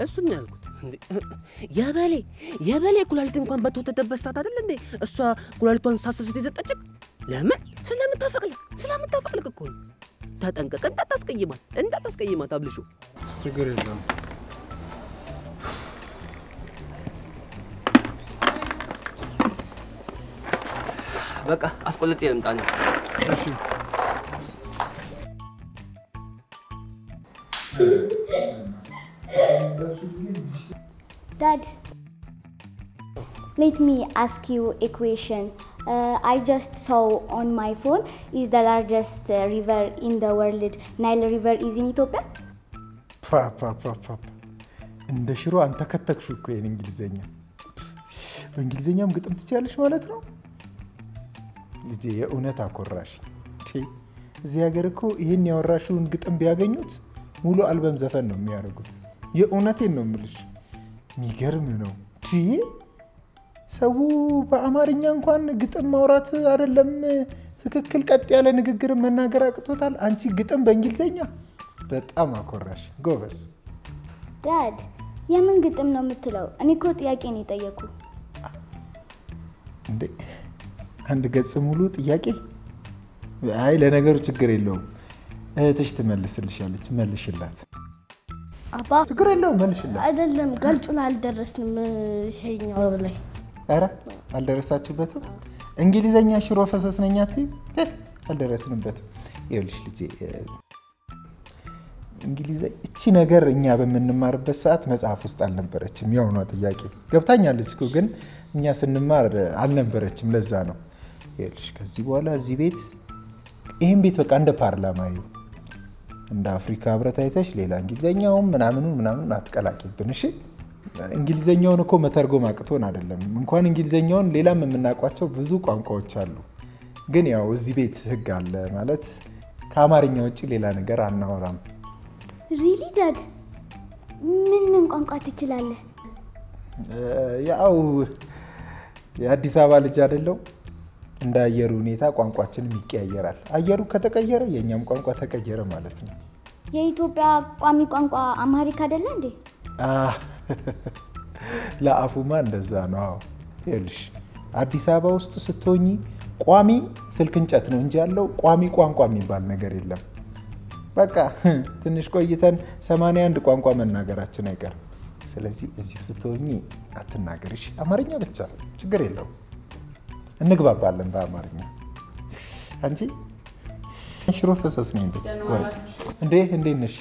የበሌ ኩላሊት እንኳን በተወተተበት ሰዓት አይደል እንዴ እሷ ኩላሊቷን ሳሰስት ይዘጠጭቅ። ለምን? ስለምታፈቅልክ እኮ ነው። ተጠንቀቅ፣ እንዳታስቀይማት አብልሹ። ችግር የለውም። በቃ አስቆልጬ ልምጣ ነው። እሺ Dad, let me ask you a question. I just saw on my phone, is the largest river in the world, Nile River is in Ethiopia? እንደ ሽሮ አንተ ከተክሹ እኮ የኔ እንግሊዘኛ። በእንግሊዘኛም ግጥም ትችያለሽ ማለት ነው ልጄ። የእውነት አኮራሽ። እዚህ ሀገር እኮ ይሄን ያወራሽውን ግጥም ቢያገኙት ሙሉ አልበም ዘፈን ነው የሚያደርጉት። የእውነቴን ነው የምልሽ። የሚገርም ነው። ሰው በአማርኛ እንኳን ግጥም ማውራት አይደለም ትክክል ቀጥ ያለ ንግግር መናገር አቅቶታል። አንቺ ግጥም በእንግሊዘኛ በጣም አኮራሽ፣ ጎበዝ። ዳድ የምን ግጥም ነው የምትለው? እኔ እኮ ጥያቄ ነው የጠየኩ። እንዴ አንድ ገጽ ሙሉ ጥያቄ? አይ ለነገሩ ችግር የለውም፣ እህትሽ ትመልስልሻለች። መልሽላት። አባ ችግር የለውም፣ መልሽላት። አይደለም ገልጹ ላይ አልደረስንም። ይሄኛው ላይ ኧረ አልደረሳችሁበትም? እንግሊዘኛ ሽሮ ፈሰስ ነኝ አትይም? አልደረስንበትም። ይኸውልሽ ልጄ እንግሊዘኛ እቺ ነገር እኛ በምንማርበት ሰዓት መጽሐፍ ውስጥ አልነበረችም። ያውኗ ጥያቄ ገብታኛለች እኮ ግን እኛ ስንማር አልነበረችም። ለዛ ነው ይኸውልሽ ከዚህ በኋላ እዚህ ቤት ይሄን ቤት በቃ እንደ ፓርላማ ይው እንደ አፍሪካ ህብረት አይተሽ ሌላ እንግሊዘኛውም ምናምን አትቀላቂብን። እሺ እንግሊዘኛውን እኮ መተርጎም አቅቶን አይደለም። እንኳን እንግሊዘኛውን ሌላም የምናውቋቸው ብዙ ቋንቋዎች አሉ። ግን ያው እዚህ ቤት ህግ አለ ማለት ከአማርኛ ውጭ ሌላ ነገር አናወራም። ሪሊ ዳድ? ምን ቋንቋ ትችላለህ? ያው የአዲስ አበባ ልጅ አይደለው እንደ አየሩ ሁኔታ ቋንቋችንም ይቀያየራል። አየሩ ከተቀየረ የኛም ቋንቋ ተቀየረ ማለት ነው። የኢትዮጵያ ቋሚ ቋንቋ አማሪክ አይደለ እንዴ? ለአፉማ እንደዛ ነው። ይልሽ አዲስ አበባ ውስጥ ስትሆኚ ቋሚ ስልክ እንጨት ነው እንጂ ያለው ቋሚ ቋንቋ የሚባል ነገር የለም። በቃ ትንሽ ቆይተን 81 ቋንቋ መናገራችን አይቀርም። ስለዚህ እዚህ ስትሆኚ አትናገርሽ፣ አማርኛ ብቻ ችግር የለው፣ እንግባባለን በአማርኛ። አንቺ ሽሮ ፈሰስ ነኝ እንዴ? እንዴት ነሽ?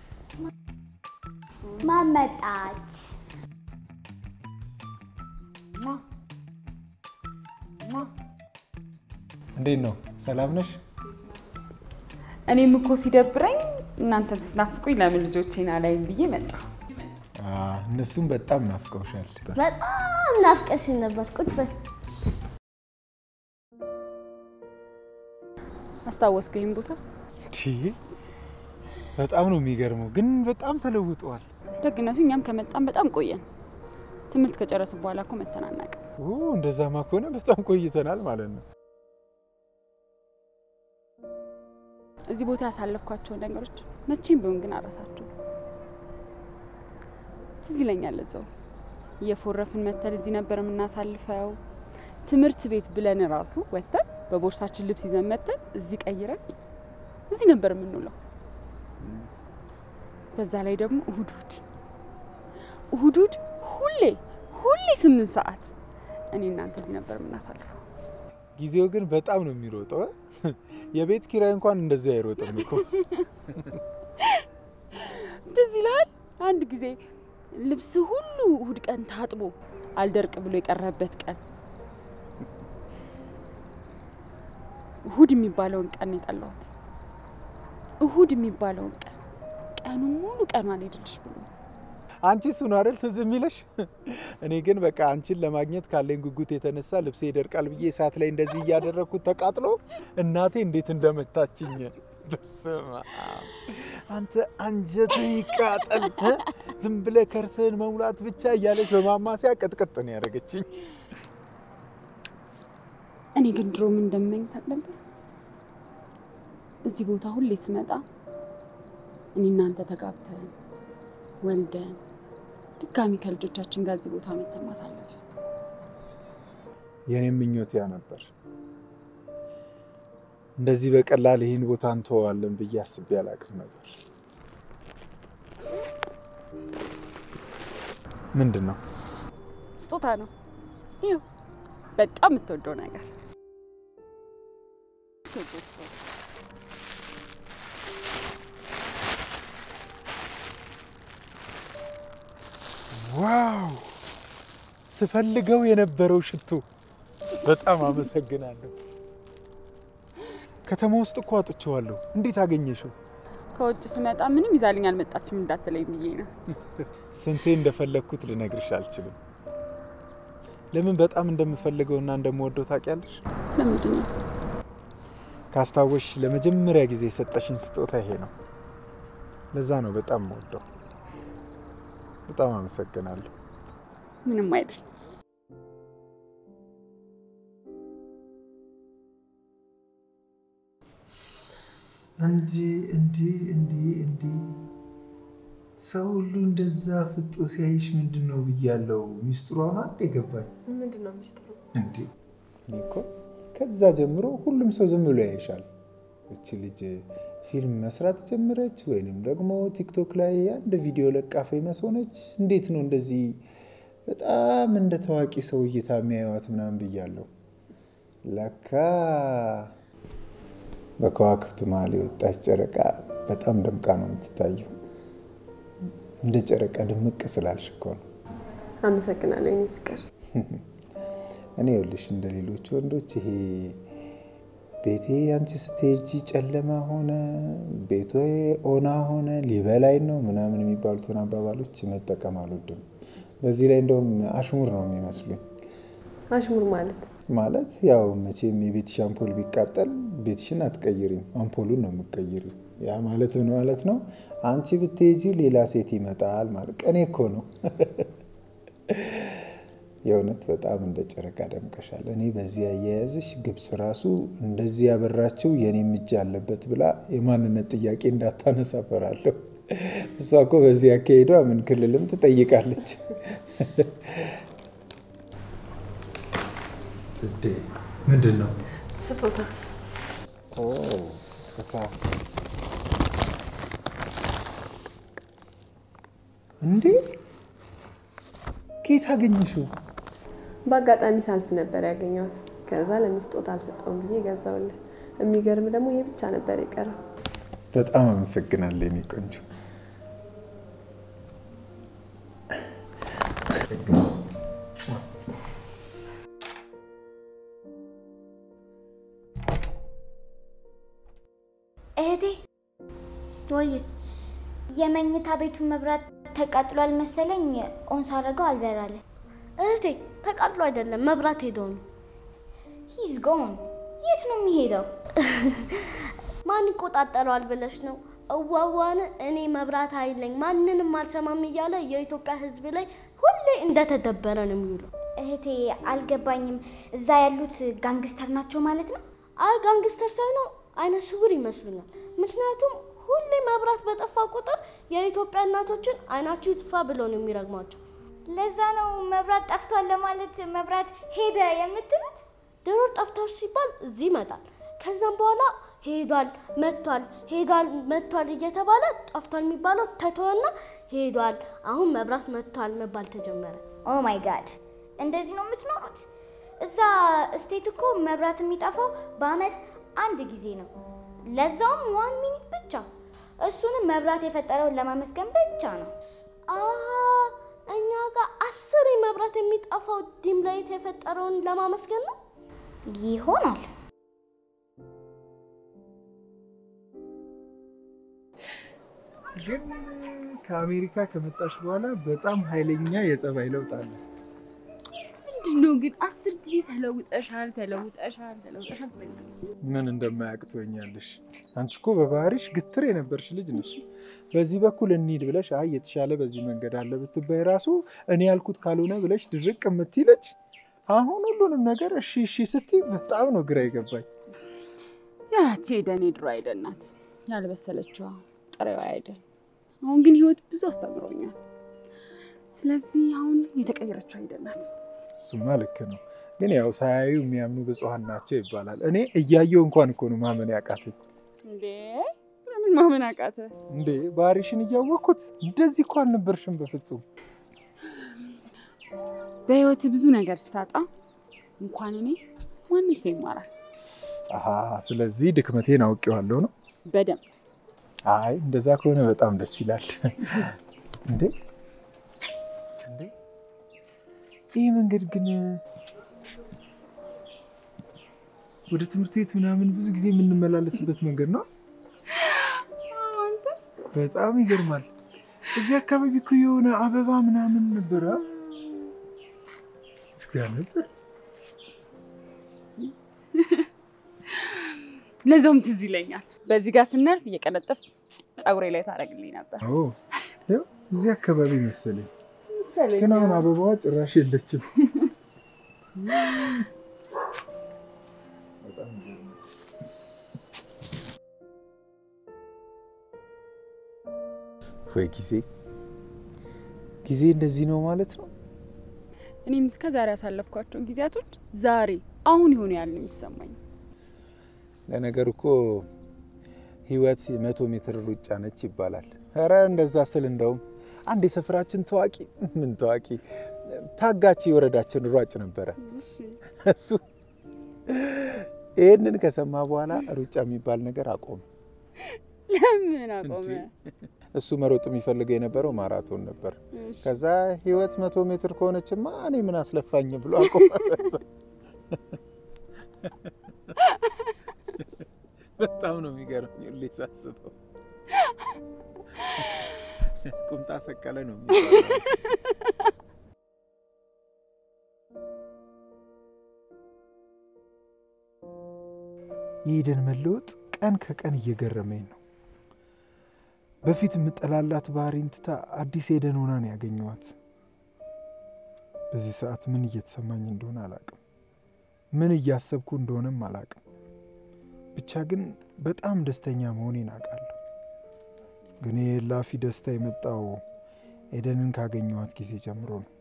ማመጣች እንዴት ነው? ሰላም ነሽ? እኔም እኮ ሲደብረኝ እናንተም ስናፍቁኝ ለምን ልጆቼን አላይም ብዬ መጣሁ። እነሱም በጣም ናፍቀውሻል። በጣም ናፍቀሽኝ ነበር። ቁጭ በል። አስታወስከው ይሄን ቦታ? በጣም ነው የሚገርመው፣ ግን በጣም ተለውጧል። ደግነቱ እኛም ከመጣን በጣም ቆየን። ትምህርት ከጨረስን በኋላ እኮ መተናናቅ። እንደዛማ ከሆነ በጣም ቆይተናል ማለት ነው። እዚህ ቦታ ያሳለፍኳቸውን ነገሮች መቼም ቢሆን ግን አረሳቸውም። ትዝ ይለኛል እዛው እየፎረፍን መተን እዚህ ነበር የምናሳልፈው። ትምህርት ቤት ብለን ራሱ ወተን በቦርሳችን ልብስ ይዘን መተን እዚህ ቀይረን እዚህ ነበር የምንውለው። በዛ ላይ ደግሞ እሁድ ሁሌ 8 ሰዓት እኔ እናንተ እዚህ ነበር የምናሳልፈው። ጊዜው ግን በጣም ነው የሚሮጠው። የቤት ኪራይ እንኳን እንደዚህ አይሮጥም እኮ። ትዝ ይላል አንድ ጊዜ ልብስ ሁሉ እሁድ ቀን ታጥቦ አልደርቅ ብሎ የቀረበት ቀን። እሁድ የሚባለውን ቀን የጠላሁት። እሁድ የሚባለውን ቀኑ ሙሉ ቀኗን ሄድልሽ ብሎ አንቺ እሱን አይደል ትዝ የሚለሽ? እኔ ግን በቃ አንቺን ለማግኘት ካለኝ ጉጉት የተነሳ ልብሴ ይደርቃል ብዬ እሳት ላይ እንደዚህ እያደረኩት ተቃጥሎ እናቴ እንዴት እንደመታችኝ። በስመ አብ! አንተ አንጀትህ ይቃጠል፣ ዝም ብለህ ከርስህን መሙላት ብቻ እያለች በማማሲያ ቅጥቅጥ ነው ያደረገችኝ። እኔ ግን ድሮ ምን እንደምመኝ ታውቃለህ? እዚህ ቦታ ሁሌ ስመጣ እኔ እናንተ ተጋብተን ወልደን ድጋሚ ከልጆቻችን ጋር እዚህ ቦታ መተን ማሳለፍ። የኔም ምኞት ያ ነበር። እንደዚህ በቀላል ይሄን ቦታ እንተዋለን ብዬ አስቤ አላውቅም ነበር። ምንድን ነው? ስጦታ ነው። ይኸው በጣም የምትወደው ነገር። ዋው! ስፈልገው የነበረው ሽቶ። በጣም አመሰግናለሁ። ከተማ ውስጥ እኮ አጥቼዋለሁ። እንዴት አገኘሽው? ከውጭ ስመጣ ምንም ይዛልኝ አልመጣችም እንዳትለኝ ብዬ ነው። ስንቴ እንደፈለኩት ልነግርሽ አልችልም። ለምን በጣም እንደምፈልገውና እንደምወደው ታውቂያለሽ? ለምንድን ነው? ካስታወሽ ለመጀመሪያ ጊዜ የሰጠሽኝ ስጦታ ይሄ ነው። ለዛ ነው በጣም የምወደው። በጣም አመሰግናለሁ። ምንም አይደል። እንዲ ሰው ሁሉ እንደዛ ፍጦ ሲያይሽ ምንድነው ብያለው። ሚስጥሩ አሁን የገባኝ። ምንድነው ሚስጥሩ? እንዴ እኔ እኮ ከዛ ጀምሮ ሁሉም ሰው ዝም ብሎ ያይሻል። እቺ ልጅ ፊልም መስራት ጀመረች ወይንም ደግሞ ቲክቶክ ላይ አንድ ቪዲዮ ለቃ ፌመስ ሆነች፣ እንዴት ነው እንደዚህ በጣም እንደ ታዋቂ ሰው እይታ የሚያዩት ምናምን ብያለሁ። ለካ በከዋክብት መሀል የወጣች ጨረቃ በጣም ደምቃ ነው የምትታየው። እንደ ጨረቃ ድምቅ ስላልሽ እኮ ነው። አመሰግናለሁ የኔ ፍቅር። እኔ ይኸውልሽ እንደ ሌሎች ወንዶች ይሄ ቤቴ አንቺ ስትሄጂ ጨለማ ሆነ፣ ቤቴ ኦና ሆነ፣ ሊበላይ ነው ምናምን የሚባሉትን አባባሎች መጠቀም አልወድም። በዚህ ላይ እንደውም አሽሙር ነው የሚመስሉኝ። አሽሙር ማለት ያው መቼም የቤትሽ አምፖል ቢቃጠል ቤትሽን አትቀይሪም፣ አምፖሉን ነው የምትቀይሪው። ያ ማለት ምን ማለት ነው? አንቺ ብትሄጂ ሌላ ሴት ይመጣል ማለት ቀኔ እኮ ነው። የእውነት በጣም እንደ ጨረቃ ደምቀሻል። እኔ በዚህ አያያዝሽ ግብጽ ራሱ እንደዚህ ያበራችው የኔም እጅ አለበት ብላ የማንነት ጥያቄ እንዳታነሳ ፈራለሁ። እሷ እኮ በዚህ አካሄዷ ምን ክልልም ትጠይቃለች። ምንድን ነው? ስጦታ። ስጦታ እንዴ? ከየት አገኘሽው? በአጋጣሚ ሳልፍ ነበር ያገኘሁት። ከዛ ለሚስጦታ አልሰጠውም ብዬ ገዛውልህ። የሚገርም ደግሞ ይሄ ብቻ ነበር የቀረው። በጣም አመሰግናለሁ የኔ ቆንጆ። እህቴ ወይ የመኝታ ቤቱን መብራት ተቃጥሏል መሰለኝ። ኦን ሳረገው አልበራለ። እህቴ ተቃጥሎ አይደለም መብራት ሄዶ ነው። ሂዝ ጎን። የት ነው የሚሄደው? ማን ይቆጣጠረዋል ብለሽ ነው? እዋዋን እኔ መብራት አይለኝ ማንንም አልሰማም እያለ የኢትዮጵያ ሕዝብ ላይ ሁሌ እንደተደበረ ነው የሚውለው። እህቴ አልገባኝም። እዛ ያሉት ጋንግስተር ናቸው ማለት ነው? አይ ጋንግስተር ሳይሆን አይነ ስውር ይመስሉኛል። ምክንያቱም ሁሌ መብራት በጠፋ ቁጥር የኢትዮጵያ እናቶችን አይናችሁ ይጥፋ ብለው ነው የሚረግሟቸው። ለዛ ነው መብራት ጠፍቷል ለማለት መብራት ሄደ የምትሉት? ድሮ ጠፍቷል ሲባል እዚህ ይመጣል። ከዛም በኋላ ሄዷል መጥቷል ሄዷል መጥቷል እየተባለ ጠፍቷል የሚባለው ተተወና ሄዷል አሁን መብራት መጥቷል መባል ተጀመረ። ኦ ማይ ጋድ! እንደዚህ ነው የምትኖሩት? እዛ ስቴት እኮ መብራት የሚጠፋው በአመት አንድ ጊዜ ነው። ለዛውም 1 ሚኒት ብቻ። እሱንም መብራት የፈጠረውን ለማመስገን ብቻ ነው። እኛ ጋር 10 መብራት የሚጠፋው ዲም ላይት የፈጠረውን ለማመስገን ነው ይሆናል። ግን ከአሜሪካ ከመጣሽ በኋላ በጣም ኃይለኛ የጸባይ ለውጥ አለ። ምንድነው ግን 10 ጊዜ ተለውጠሻል ምን እንደማያቅቶኛለሽ? አንቺ እኮ በባህሪሽ ግትር የነበርሽ ልጅ ነሽ። በዚህ በኩል እንሂድ ብለሽ አይ የተሻለ በዚህ መንገድ አለ ብትባይ ራሱ እኔ ያልኩት ካልሆነ ብለሽ ድርቅ የምትይለች። አሁን ሁሉንም ነገር እሺ እሺ ስትይ በጣም ነው ግራ የገባኝ። ያቺ ደኔ ድሮ አይደናት ያልበሰለችው ጥሬዋ አይደል። አሁን ግን ህይወት ብዙ አስተምሮኛል። ስለዚህ አሁን የተቀየረችው አይደናት። እሱማ ልክ ነው። ግን ያው ሳያዩ የሚያምኑ ብፁዓን ናቸው ይባላል። እኔ እያየው እንኳን እኮ ነው ማመን ያቃተኝ። እንዴ ለምን ማመን አቃተ? እንዴ ባህሪሽን እያወቅኩት እንደዚህ እኮ አልነበርሽም በፍጹም። በህይወት ብዙ ነገር ስታጣ እንኳን እኔ ማንም ሰው ይማራል። ስለዚህ ድክመቴን አውቄዋለሁ ነው? በደንብ። አይ እንደዛ ከሆነ በጣም ደስ ይላል። እንዴ ይህ መንገድ ግን ወደ ትምህርት ቤት ምናምን ብዙ ጊዜ የምንመላለስበት መንገድ ነው። በጣም ይገርማል። እዚህ አካባቢ እኮ የሆነ አበባ ምናምን ነበረ። ትጋ ነበር። ለዛውም ትዝ ይለኛል። በዚህ ጋር ስናልፍ እየቀለጠፍ ፀጉሬ ላይ ታረግልኝ ነበር። እዚህ አካባቢ መሰለኝ። ግን አሁን አበባዋ ጭራሽ የለችም። ወይ ጊዜ እንደዚህ ነው ማለት ነው። እኔም እስከ ዛሬ ያሳለፍኳቸው ጊዜያቶች ዛሬ አሁን ይሆኑ ያለ የሚሰማኝ። ለነገሩ እኮ ህይወት 100 ሜትር ሩጫ ነች ይባላል። ኧረ እንደዛ ስል እንደውም አንድ የሰፈራችን ታዋቂ ታጋች የወረዳችን ሯጭ ነበረ። እሱ ይሄንን ከሰማ በኋላ ሩጫ የሚባል ነገር አቆመ። ለምን አቆመ? እሱ መሮጥ የሚፈልገው የነበረው ማራቶን ነበር። ከዛ ህይወት 100 ሜትር ከሆነችማ እኔ ምን አስለፋኝ ብሎ አቆመ። በጣም ነው የሚገርመው ለሳስበው። ቁምጣ ሰቀለ ነው የሚባለው። የኤደን መለወጥ ቀን ከቀን እየገረመኝ ነው። በፊት የምጠላላት ባህሪን ትታ አዲስ ኤደን ሆና ነው ያገኘኋት። በዚህ ሰዓት ምን እየተሰማኝ እንደሆነ አላቅም፣ ምን እያሰብኩ እንደሆነም አላቅም። ብቻ ግን በጣም ደስተኛ መሆኔን አውቃለሁ። ግን የላፊ ደስታ የመጣው ኤደንን ካገኘኋት ጊዜ ጀምሮ ነው።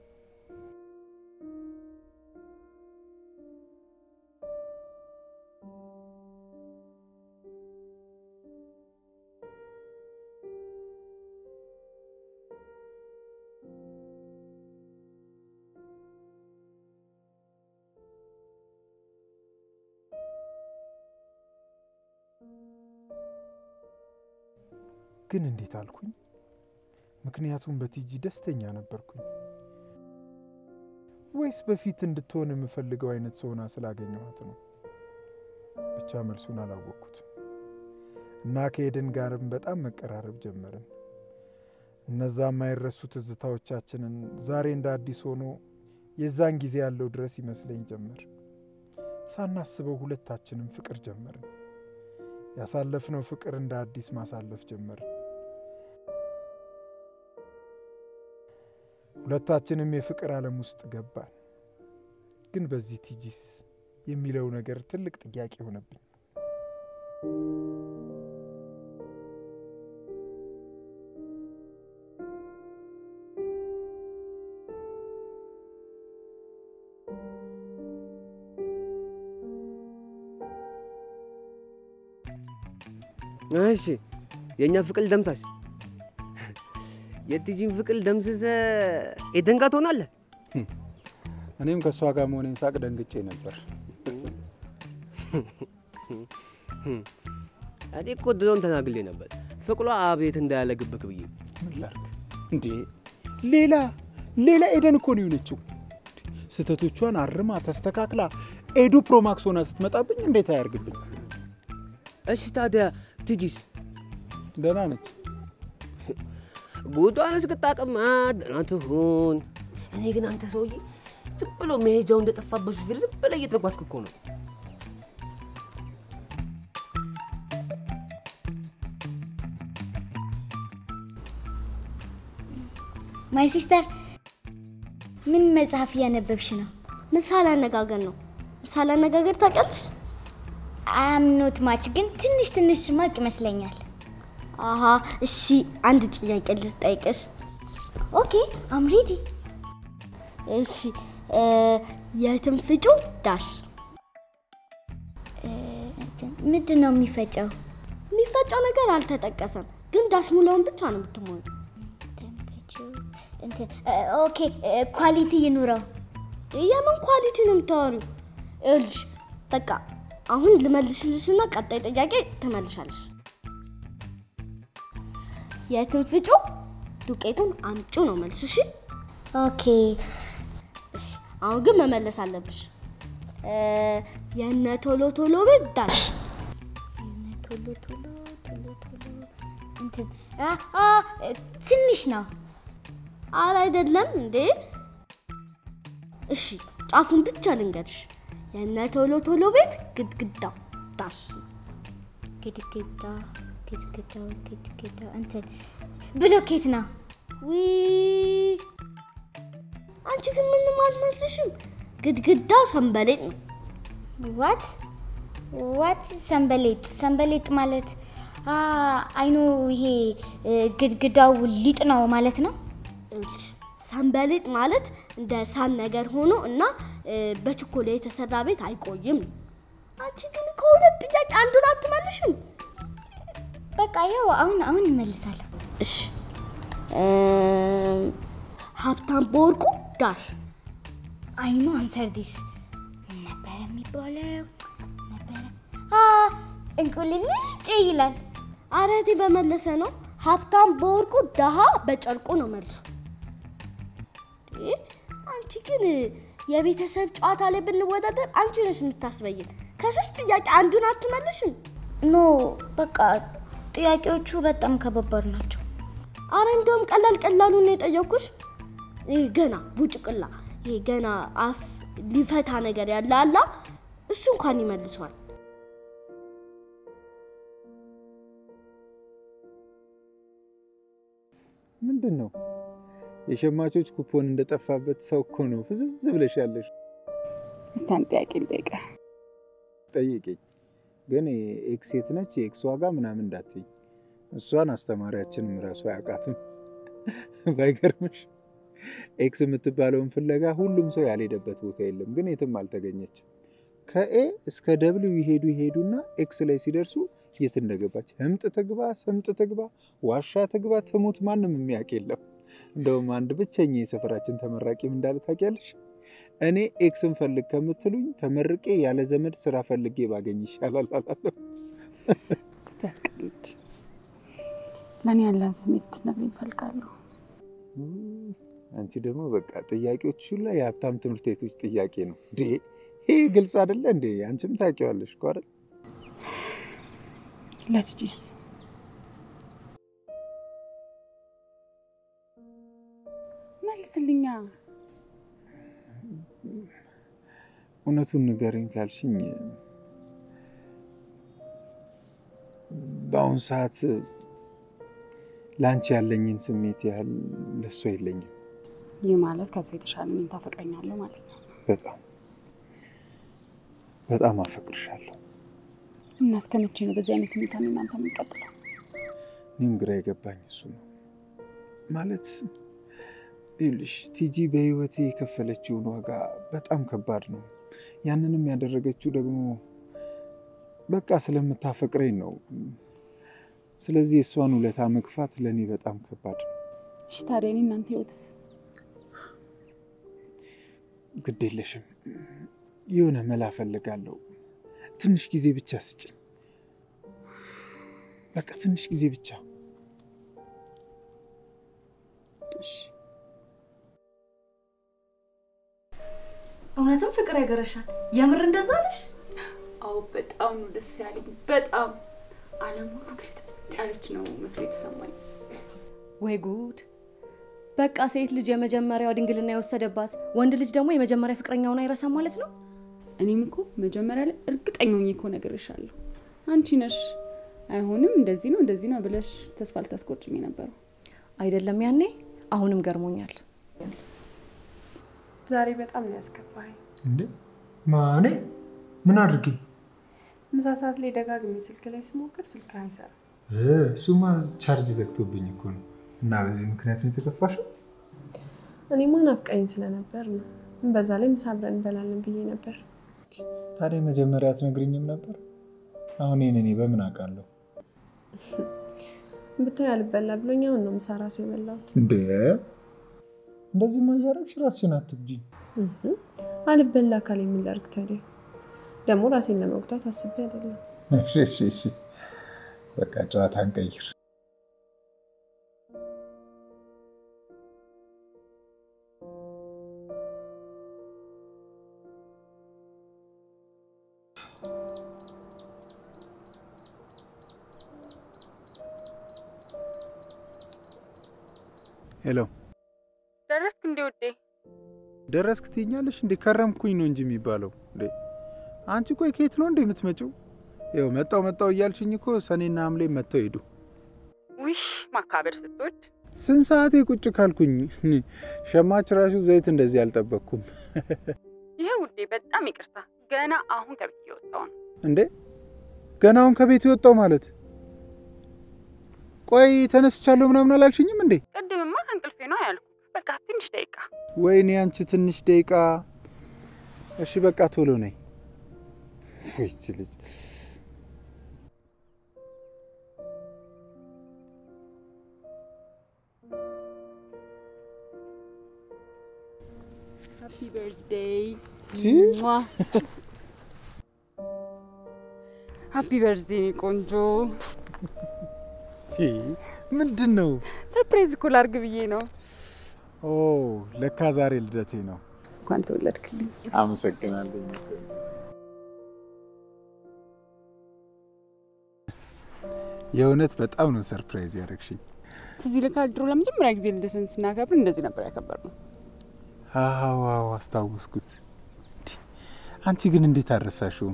ግን እንዴት አልኩኝ? ምክንያቱም በቲጂ ደስተኛ ነበርኩኝ ወይስ በፊት እንድትሆን የምፈልገው አይነት ሰውና ስላገኘኋት ነው? ብቻ መልሱን አላወቅኩትም። እና ከኤደን ጋርም በጣም መቀራረብ ጀመርን። እነዛ የማይረሱ ትዝታዎቻችንን ዛሬ እንደ አዲስ ሆኖ የዛን ጊዜ ያለው ድረስ ይመስለኝ ጀመር። ሳናስበው ሁለታችንም ፍቅር ጀመርን። ያሳለፍነው ፍቅር እንደ አዲስ ማሳለፍ ጀመርን። ሁለታችንም የፍቅር ዓለም ውስጥ ገባን። ግን በዚህ ቲጂስ የሚለው ነገር ትልቅ ጥያቄ ሆነብኝ። እሺ የኛ ፍቅል ደምሳሽ የቲጂን ፍቅል ደምስሰ ኤደን ጋር ትሆናለህ? እኔም ከሷ ጋር መሆኔን ሳቅ ደንግጬ ነበር። እኔ እኮ ድሮም ተናግሬ ነበር ፍቅሏ አቤት እንዳያለግብክ ብዬ። ምን ላድርግ እንዴ? ሌላ ኤደን እኮ ነው የሆነችው። ስህተቶቿን አርማ ተስተካክላ ኤዱ ፕሮማክስ ሆና ስትመጣብኝ እንዴት አያርግብኝ? እሺ ታዲያ ቲጂስ ደህና ነች። ጉዷን እስክታቅማ ደህና ትሁን። እኔ ግን አንተ ሰውዬ ዝም ብሎ መሄጃው እንደጠፋበት ሹፌር ዝም ብለህ እየተጓዝክ እኮ ነው። ማይ ሲስተር ምን መጽሐፍ እያነበብሽ ነው? ምሳሌ አነጋገር ነው። ምሳሌ አነጋገር ታውቂያለሽ? አም ኖት ማች ግን ትንሽ ማቅ ይመስለኛል። አሃ እሺ አንድ ጥያቄ ልጠይቅሽ። ኦኬ አም ሬዲ። እሺ የትንፍጩ ዳሽ ምንድን ነው የሚፈጨው? የሚፈጨው ነገር አልተጠቀሰም፣ ግን ዳሽ ሙሉውን ብቻ ነው የምትሞሉ። ኦኬ ኳሊቲ ይኑረው። የምን ኳሊቲ ነው የምታወሪው? እልሽ በቃ አሁን ልመልስልሽና ቀጣይ ጥያቄ ትመልሻለሽ። የትንፍጩ ዱቄቱን አምጩ ነው መልሱ። እሺ ኦኬ እሺ አሁን ግን መመለስ አለብሽ። የነ ቶሎ ቶሎ ቤት ዳሽ የነ ቶሎ ትንሽ ነው። ኧረ አይደለም እንዴ። እሺ ጫፉን ብቻ ልንገርሽ። የነ ቶሎ ቶሎ ቤት ግድግዳ ዳሽ ግድግዳ እንትን ብሎኬት ነው። አንቺ ግን ምንም አልመልስሽም። ግድግዳው ሰንበሌጥ ነው። ዋት ሰንበሌጥ ማለት አይኑ ይሄ ግድግዳው ሊጥ ነው ማለት ነው። ሰንበሌጥ ማለት እንደ ሳን ነገር ሆኖ እና በቾኮሌት የተሰራ ቤት አይቆይም። አንቺ ግን ከሁለት ጥያቄ አንዱን አትመልሽም። በቃ ያው አሁን እመልሳለሁ። እሺ ሀብታም በወርቁ ዳሽ አይኑ አንሰር ዲስ ነበር የሚባለው ነበር። እንቁልልጭ ይላል። አረቴ በመለሰ ነው። ሀብታም በወርቁ ደሃ በጨርቁ ነው መልሱ። አንቺ ግን የቤተሰብ ጨዋታ ላይ ብንወዳደር አንቺ ነሽ የምታስበይን። ከሶስት ጥያቄ አንዱን አትመልሽም። ኖ በቃ ጥያቄዎቹ በጣም ከባድ ናቸው። አረ እንደውም ቀላሉን ነው የጠየኩሽ። ይሄ ገና ቡጭቅላ ይሄ ገና አፍ ሊፈታ ነገር ያለ አላ እሱ እንኳን ይመልሷል። ምንድነው? የሸማቾች ኩፖን እንደጠፋበት ሰው እኮ ነው ፍዝዝ ብለሽ ያለሽ። እስቲ አንድ ጥያቄ ልጠይቅህ። ጠይቂኝ። ግን ኤክስ የት ነች? የኤክስ ዋጋ ምናምን እንዳትይ። እሷን አስተማሪያችንም ራሱ አያውቃትም። ባይገርምሽ ኤክስ የምትባለውን ፍለጋ ሁሉም ሰው ያልሄደበት ቦታ የለም፣ ግን የትም አልተገኘችም። ከኤ እስከ ደብሊው ይሄዱና ኤክስ ላይ ሲደርሱ የት እንደገባች ህምጥ ትግባ ሰምጥ ትግባ ዋሻ ትግባ ትሙት ማንም የሚያውቅ የለም። እንደውም አንድ ብቸኛ የሰፈራችን ተመራቂም እንዳለ ታውቂያለሽ? እኔ ኤክስን ፈልግ ከምትሉኝ ተመርቄ ያለ ዘመድ ስራ ፈልጌ ባገኝ ይሻላል አላለም። ስታስቀልድ ለኔ ያለን ስሜት ትነግሪኝ እፈልጋለሁ። አንቺ ደግሞ በቃ ጥያቄዎች ሁሉ የሀብታም ትምህርት ቤቶች ጥያቄ ነው እንዴ? ይሄ ግልጽ አይደለ እንዴ? አንቺም ታውቂዋለሽ እኮ አይደል? ለትጂስ መልስልኛ። እውነቱን ንገሪኝ ካልሽኝ በአሁን ሰዓት ላንቺ ያለኝን ስሜት ያህል ለሷ የለኝም። ይህ ማለት ከሷ የተሻለ ምን ታፈቅረኛለህ ማለት ነው? በጣም አፈቅርሻለሁ። እና እስከመቼ ነው በዚህ አይነት ሁኔታ እናንተ የምንቀጥለው? እኔም ግራ የገባኝ እሱ ነው። ማለት ይልሽ ቲጂ በህይወቴ የከፈለችውን ዋጋ በጣም ከባድ ነው። ያንንም ያደረገችው ደግሞ በቃ ስለምታፈቅረኝ ነው። ስለዚህ የሷን ውለታ መግፋት ለኔ በጣም ከባድ ነው። እሺ ታዲያ እኔ እናንተ ህይወትስ? ግድ የለሽም፣ የሆነ መላ ፈልጋለሁ። ትንሽ ጊዜ ብቻ ስጭኝ። በቃ ትንሽ ጊዜ ብቻ። እሺ። እውነትም ፍቅር ያገረሻል? የምር እንደዛ ነሽ? አዎ በጣም ነው ደስ ያለኝ። በጣም ዓለም ሁሉ ግልጥ ያለች ነው መስሎ የተሰማኝ። ወይ ጉድ! በቃ ሴት ልጅ የመጀመሪያው ድንግልና የወሰደባት ወንድ ልጅ ደግሞ የመጀመሪያ ፍቅረኛውን አይረሳም ማለት ነው። እኔም እኮ መጀመሪያ ላይ እርግጠኛ ሆኜ እኮ ነግሬሻለሁ። አንቺ ነሽ አይሆንም እንደዚህ ነው ብለሽ ተስፋ ልታስቆርጭኝ ነበር አይደለም ያኔ? አሁንም ገርሞኛል። ዛሬ በጣም ነው ያስከፋኝ። እንዴ ማኔ ምን አድርጌ? ምሳ ሰዓት ላይ ደጋግሜ ስልክ ላይ ስሞክር ስልክ አይሰራም። እሱማ ቻርጅ ዘግቶብኝ እኮ ነው። እና በዚህ ምክንያት ነው የተከፋሽው? እኔማ ናፍቀኝ ስለነበር ነው። በዛ ላይ ምሳ አብረን እንበላለን ብዬ ነበር። ታዲያ መጀመሪያ አትነግሪኝም ነበር? አሁን እኔ በምን አውቃለሁ? ብታይ አልበላ ብሎኝ አሁን ነው ምሳ ራሱ የበላሁት። እንዴ እንደዚህ ማያረግሽ ራስሽን አትብጂ። አልበላ ካለ ምን ላድርግ ታዲያ? ደግሞ ራሴን ለመጉዳት አስቤ አይደለም። እሺ በቃ ጨዋታ እንቀይር። ሄሎ ደረስክ እንዴ ውዴ? ደረስክ ትይኛለሽ እንዴ? ከረምኩኝ ነው እንጂ የሚባለው እንዴ። አንቺ ቆይ ከየት ነው እንዴ የምትመጪው? ይኸው መጣው እያልሽኝ እኮ ሰኔና ሐምሌ መጥተው ሄዱ። ውይ ማካበር ስትወድ ስንት ሰዓቴ ቁጭ ካልኩኝ። ሸማች ራሱ ዘይት እንደዚህ አልጠበቅኩም። ይሄ ውዴ በጣም ይቅርታ፣ ገና አሁን ከቤት እየወጣሁ ነው። እንዴ ገና አሁን ከቤት የወጣው ማለት? ቆይ ተነስቻለሁ ምናምን አላልሽኝም እንዴ? ቅድምማ ከእንቅልፌ ነው ያልኩ። በቃ ትንሽ ደቂቃ። ወይኔ አንቺ ትንሽ ደቂቃ። እሺ በቃ ቶሎ ነይ። ወይቺ ልጅ ሃፒ በርዝዴይ ሃፒ በርዝዴይ ቆንጆ። ምንድን ነው? ሰርፕራይዝ እኮ ላድርግ ብዬ ነው። ኦ ለካ ዛሬ ልደቴ ነው። እንኳን ተወለድክልኝ። አመሰግናለሁ። የእውነት በጣም ነው ሰርፕራይዝ ያደረግሽኝ። ትዝ ይልካል ድሮ ለመጀመሪያ ጊዜ ልደትን ስናከብር እንደዚህ ነበር ያከበርነው። አዎ አስታወስኩት። አንቺ ግን እንዴት አረሳሽው?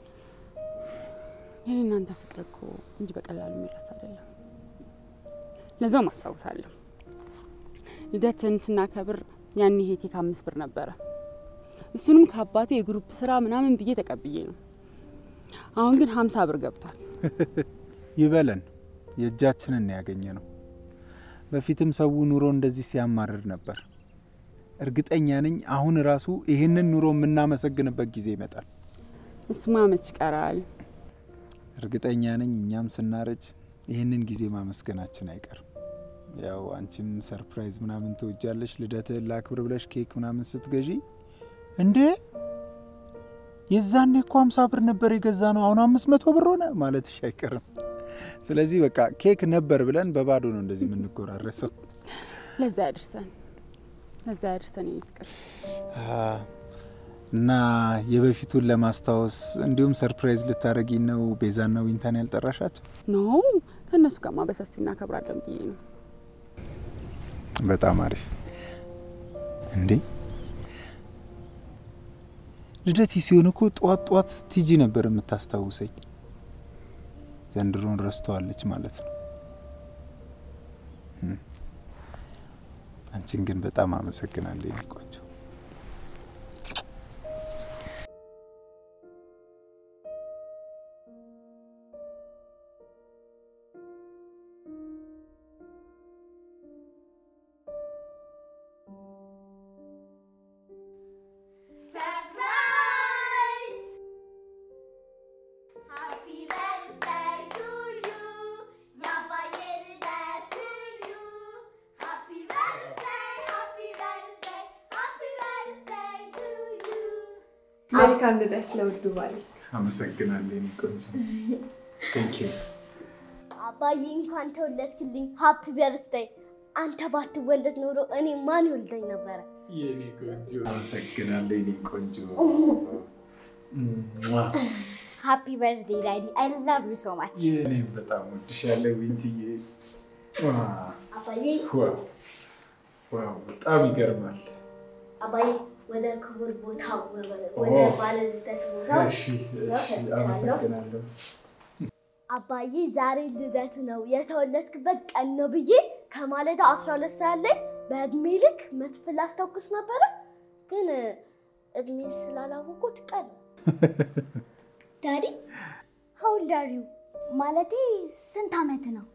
የኔ እናንተ ፍቅር እኮ እንጂ በቀላሉ የሚረሳ አይደለም። ለዛው ማስታወሳለሁ። ልደትን ስናከብር ያኔ ይሄ ኬክ 5 ብር ነበረ። እሱንም ከአባቴ የግሩፕ ስራ ምናምን ብዬ ተቀብዬ ነው። አሁን ግን 50 ብር ገብቷል። ይበለን የእጃችንን ያገኘ ነው። በፊትም ሰው ኑሮ እንደዚህ ሲያማርር ነበር። እርግጠኛ ነኝ አሁን ራሱ ይሄንን ኑሮ የምናመሰግንበት ጊዜ ይመጣል። እሱማ መች ይቀራል። እርግጠኛ ነኝ እኛም ስናረጅ ይሄንን ጊዜ ማመስገናችን አይቀርም። ያው አንቺም ሰርፕራይዝ ምናምን ትወጃለሽ፣ ልደትህን ላክብር ብለሽ ኬክ ምናምን ስትገዢ እንዴ የዛኔ እኮ 50 ብር ነበር የገዛ ነው አሁን 500 ብር ሆነ ማለትሽ አይቀርም። ስለዚህ በቃ ኬክ ነበር ብለን በባዶ ነው እንደዚህ የምንጎራረሰው። ለዛ ያድርሰን ይፍቅር። እና የበፊቱን ለማስታወስ እንዲሁም ሰርፕራይዝ ልታረጊ ነው ቤዛና ዊንታን ያልጠራሻቸው? ኖ ከነሱ ጋር በሰፊ እናከብራለን ብዬ ነው። በጣም አሪፍ። እንዴ ልደቴ ሲሆን እኮ ጧት ቲጂ ነበር የምታስታውሰኝ። ዘንድሮን ረስተዋለች ማለት ነው። አንቺን ግን በጣም አመሰግናለሁ የኔ ቆንጆ። መልካም ልደት ለውዱ ባል። አመሰግናለሁ የኔ ቆንጆ። ቴንክ ዩ አባዬ እንኳን ተወለድክልኝ። ሃፒ በርዝዴይ። አንተ ባትወለድ ኖሮ እኔ ማን ይወልደኝ ነበር? የኔ ቆንጆ አመሰግናለሁ የኔ ቆንጆ። ሃፒ በርዝዴይ ዳዲ። አይ ላቭ ዩ ሶ ማች። የኔ በጣም ወድሻለሁ ዊንቲዬ። አባዬ ዋው በጣም ይገርማል። አባዬ ወደ ክቡር ቦታ ወደ ባለልደት ቦታ። እሺ አመሰግናለሁ። አባዬ ዛሬ ልደት ነው የተወለድክበት ቀን ነው ብዬ ከማለዳ 12 ሰዓት ላይ በእድሜ ልክ መትፍል አስታውቅስ ነበረ፣ ግን እድሜ ስላላወቁት ቀን። ዳዲ how old are you? ማለቴ ስንት አመት ነው?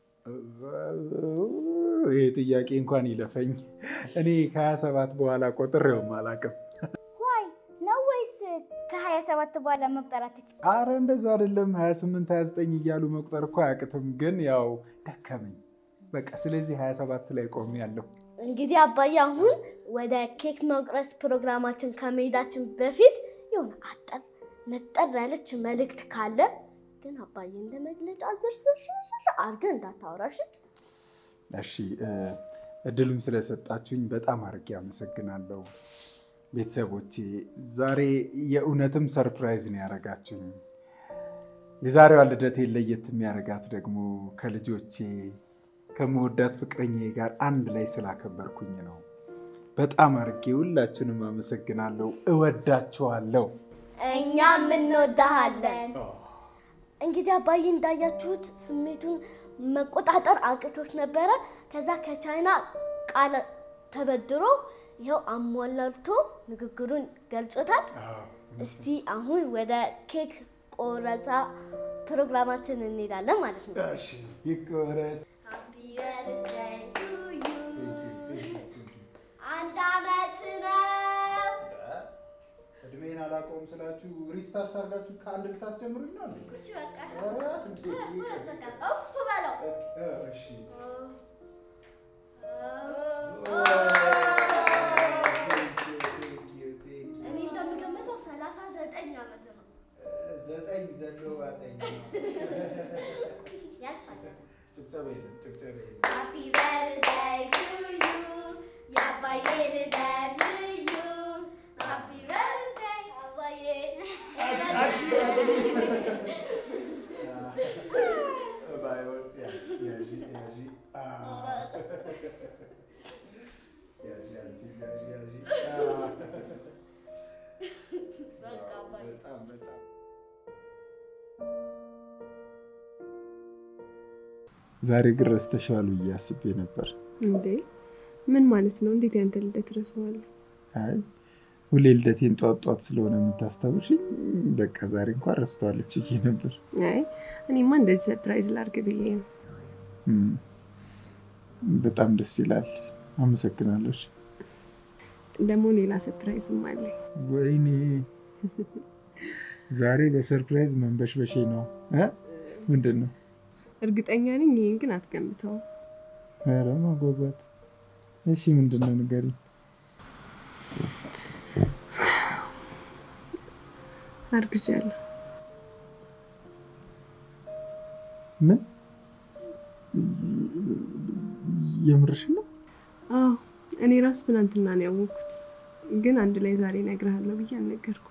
ይሄ ጥያቄ እንኳን ይለፈኝ። እኔ ከ27 በኋላ ቆጥሬውም አላውቅም። ዋይ ነው ወይስ ከ27 በኋላ መቁጠር አትችልም? አረ እንደዛ አይደለም። 28 29 እያሉ መቁጠር እኮ አያቅትም፣ ግን ያው ደከመኝ በቃ። ስለዚህ 27 ላይ ቆሜያለሁ። እንግዲህ አባዬ አሁን ወደ ኬክ መቁረስ ፕሮግራማችን ከመሄዳችን በፊት የሆነ አጠር ነጠር ያለች መልእክት ካለ ግን አባዬ እንደ መግለጫ ዝርዝር አድርገህ እንዳታወራሽ። እሺ እድሉም ስለሰጣችሁኝ በጣም አድርጌ አመሰግናለሁ። ቤተሰቦቼ ዛሬ የእውነትም ሰርፕራይዝ ነው ያደረጋችሁኝ። የዛሬዋ ልደቴን ለየት የሚያደርጋት ደግሞ ከልጆቼ ከመወዳት ፍቅረኛዬ ጋር አንድ ላይ ስላከበርኩኝ ነው። በጣም አድርጌ ሁላችሁንም አመሰግናለሁ። እወዳችኋለሁ። እኛም እንወዳሃለን። እንግዲህ አባዬ እንዳያችሁት ስሜቱን መቆጣጠር አቅቶት ነበረ። ከዛ ከቻይና ቃል ተበድሮ ይኸው አሟላልቶ ንግግሩን ገልጾታል። እስቲ አሁን ወደ ኬክ ቆረሳ ፕሮግራማችን እንሄዳለን ማለት ነው። እሺ ይቆረስ። ሃፒ በርዝዴይ ቱ ዩ። አንድ አመት ነው። እድሜን አላውቀውም ስላችሁ ሪስታርት አድርጋችሁ ከአንድ ልታስጀምሩኝ ነው እንዴ? እሺ በቃ እሱ በቃ ኦፍ በለው። እሺ እኔ እንደምገምተው 39 አመት ነው። 9 ዘንድሮ አጠኝ ያልፋል። ጭብጨባ የለም ጭብጨባ የለም። ሃፒ በርዝዴይ ቱ ዩ የአባዬ ልደት ልዩ። ሃፒ በርዝዴይ አባዬ። ዛሬ ግን ረስተሻል ብዬ አስቤ ነበር። እንዴ ምን ማለት ነው? እንዴት ያንተ ልደት ረሳዋለሁ? አይ ሁሌ ልደቴን ጧት ስለሆነ የምታስታውሽኝ በቃ ዛሬ እንኳን ረስተዋለች ብዬ ነበር። አይ እኔማ እንደዚህ ሰርፕራይዝ ላድርግ ብዬ ነው። በጣም ደስ ይላል። አመሰግናለሁ። ደግሞ ሌላ ሰርፕራይዝም አለ። ወይኔ ዛሬ በሰርፕራይዝ መንበሽበሼ ነው። ምንድን ነው? እርግጠኛ ነኝ ይሄን ግን አትገምተው። ኧረ ማጎባት። እሺ ምንድን ነው ንገሪኝ። አርግዣለሁ። ምን? የምርሽ ነው? አዎ እኔ ራሱ ትናንትና ነው ያወቅኩት፣ ግን አንድ ላይ ዛሬ እነግርሃለሁ ብዬ አልነገርኩም።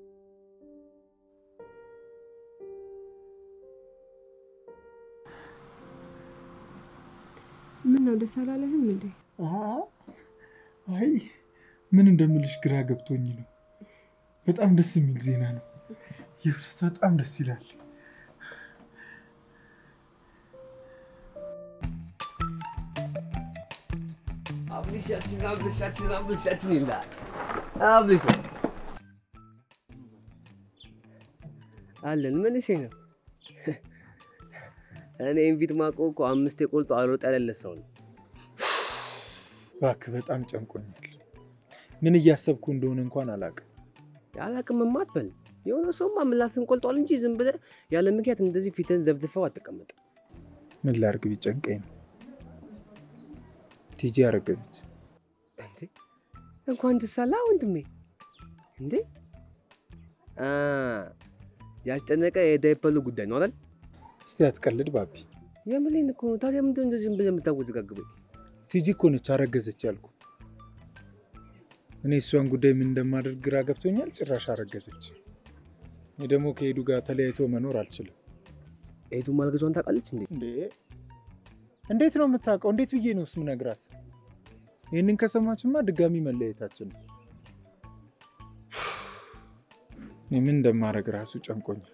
ምን ነው ደስ አላለህም እንዴ? አይ ምን እንደምልሽ ግራ ገብቶኝ ነው። በጣም ደስ የሚል ዜና ነው። ይኸውልህ በጣም ደስ ይላል። አብልሻችን ይላል። አብልሽ አለን ምን እሺ ነው? እኔ ኢንቪት ማቆ እኮ 5 የቆልጦ አልወጣ ያለ ሰው ነው። እባክህ በጣም ጨንቆኛል። ምን እያሰብኩ እንደሆነ እንኳን አላውቅም። ያላቅምማ አትበል። የሆነ ሰውማ ምላስን ቆልጧል እንጂ ዝም ብለህ ያለ ምክንያት እንደዚህ ፊትን ደብድፈው አትቀመጥ። ምን ላድርግ ቢጨንቀኝ ነው። ቲጂ አረገዘች። እንዴ እንኳን ደስ አለህ ወንድሜ። እንዴ ያስጨነቀ የዳይፐሩ ጉዳይ ነው አይደል? እስቲ አትቀልድ ባቢ። የምሌን እኮ ነው። ታዲያ ምንድን ነው ዝም ብለህ የምታወዘጋግበኝ? ቲጂ እኮ ነች አረገዘች ያልኩ። እኔ እሷን ጉዳይ ምን እንደማደርግ ግራ ገብቶኛል። ጭራሽ አረገዘች። እኔ ደግሞ ከኤዱ ጋር ተለያይቶ መኖር አልችልም። ኤዱ ማርገዟን ታውቃለች እንዴ? እንዴት ነው የምታውቀው? እንዴት ብዬ ነው እሱም ነግራት? ይህንን ከሰማችማ ድጋሚ መለያየታችን ነው። እኔ ምን እንደማደርግ ራሱ ጨንቆኛል።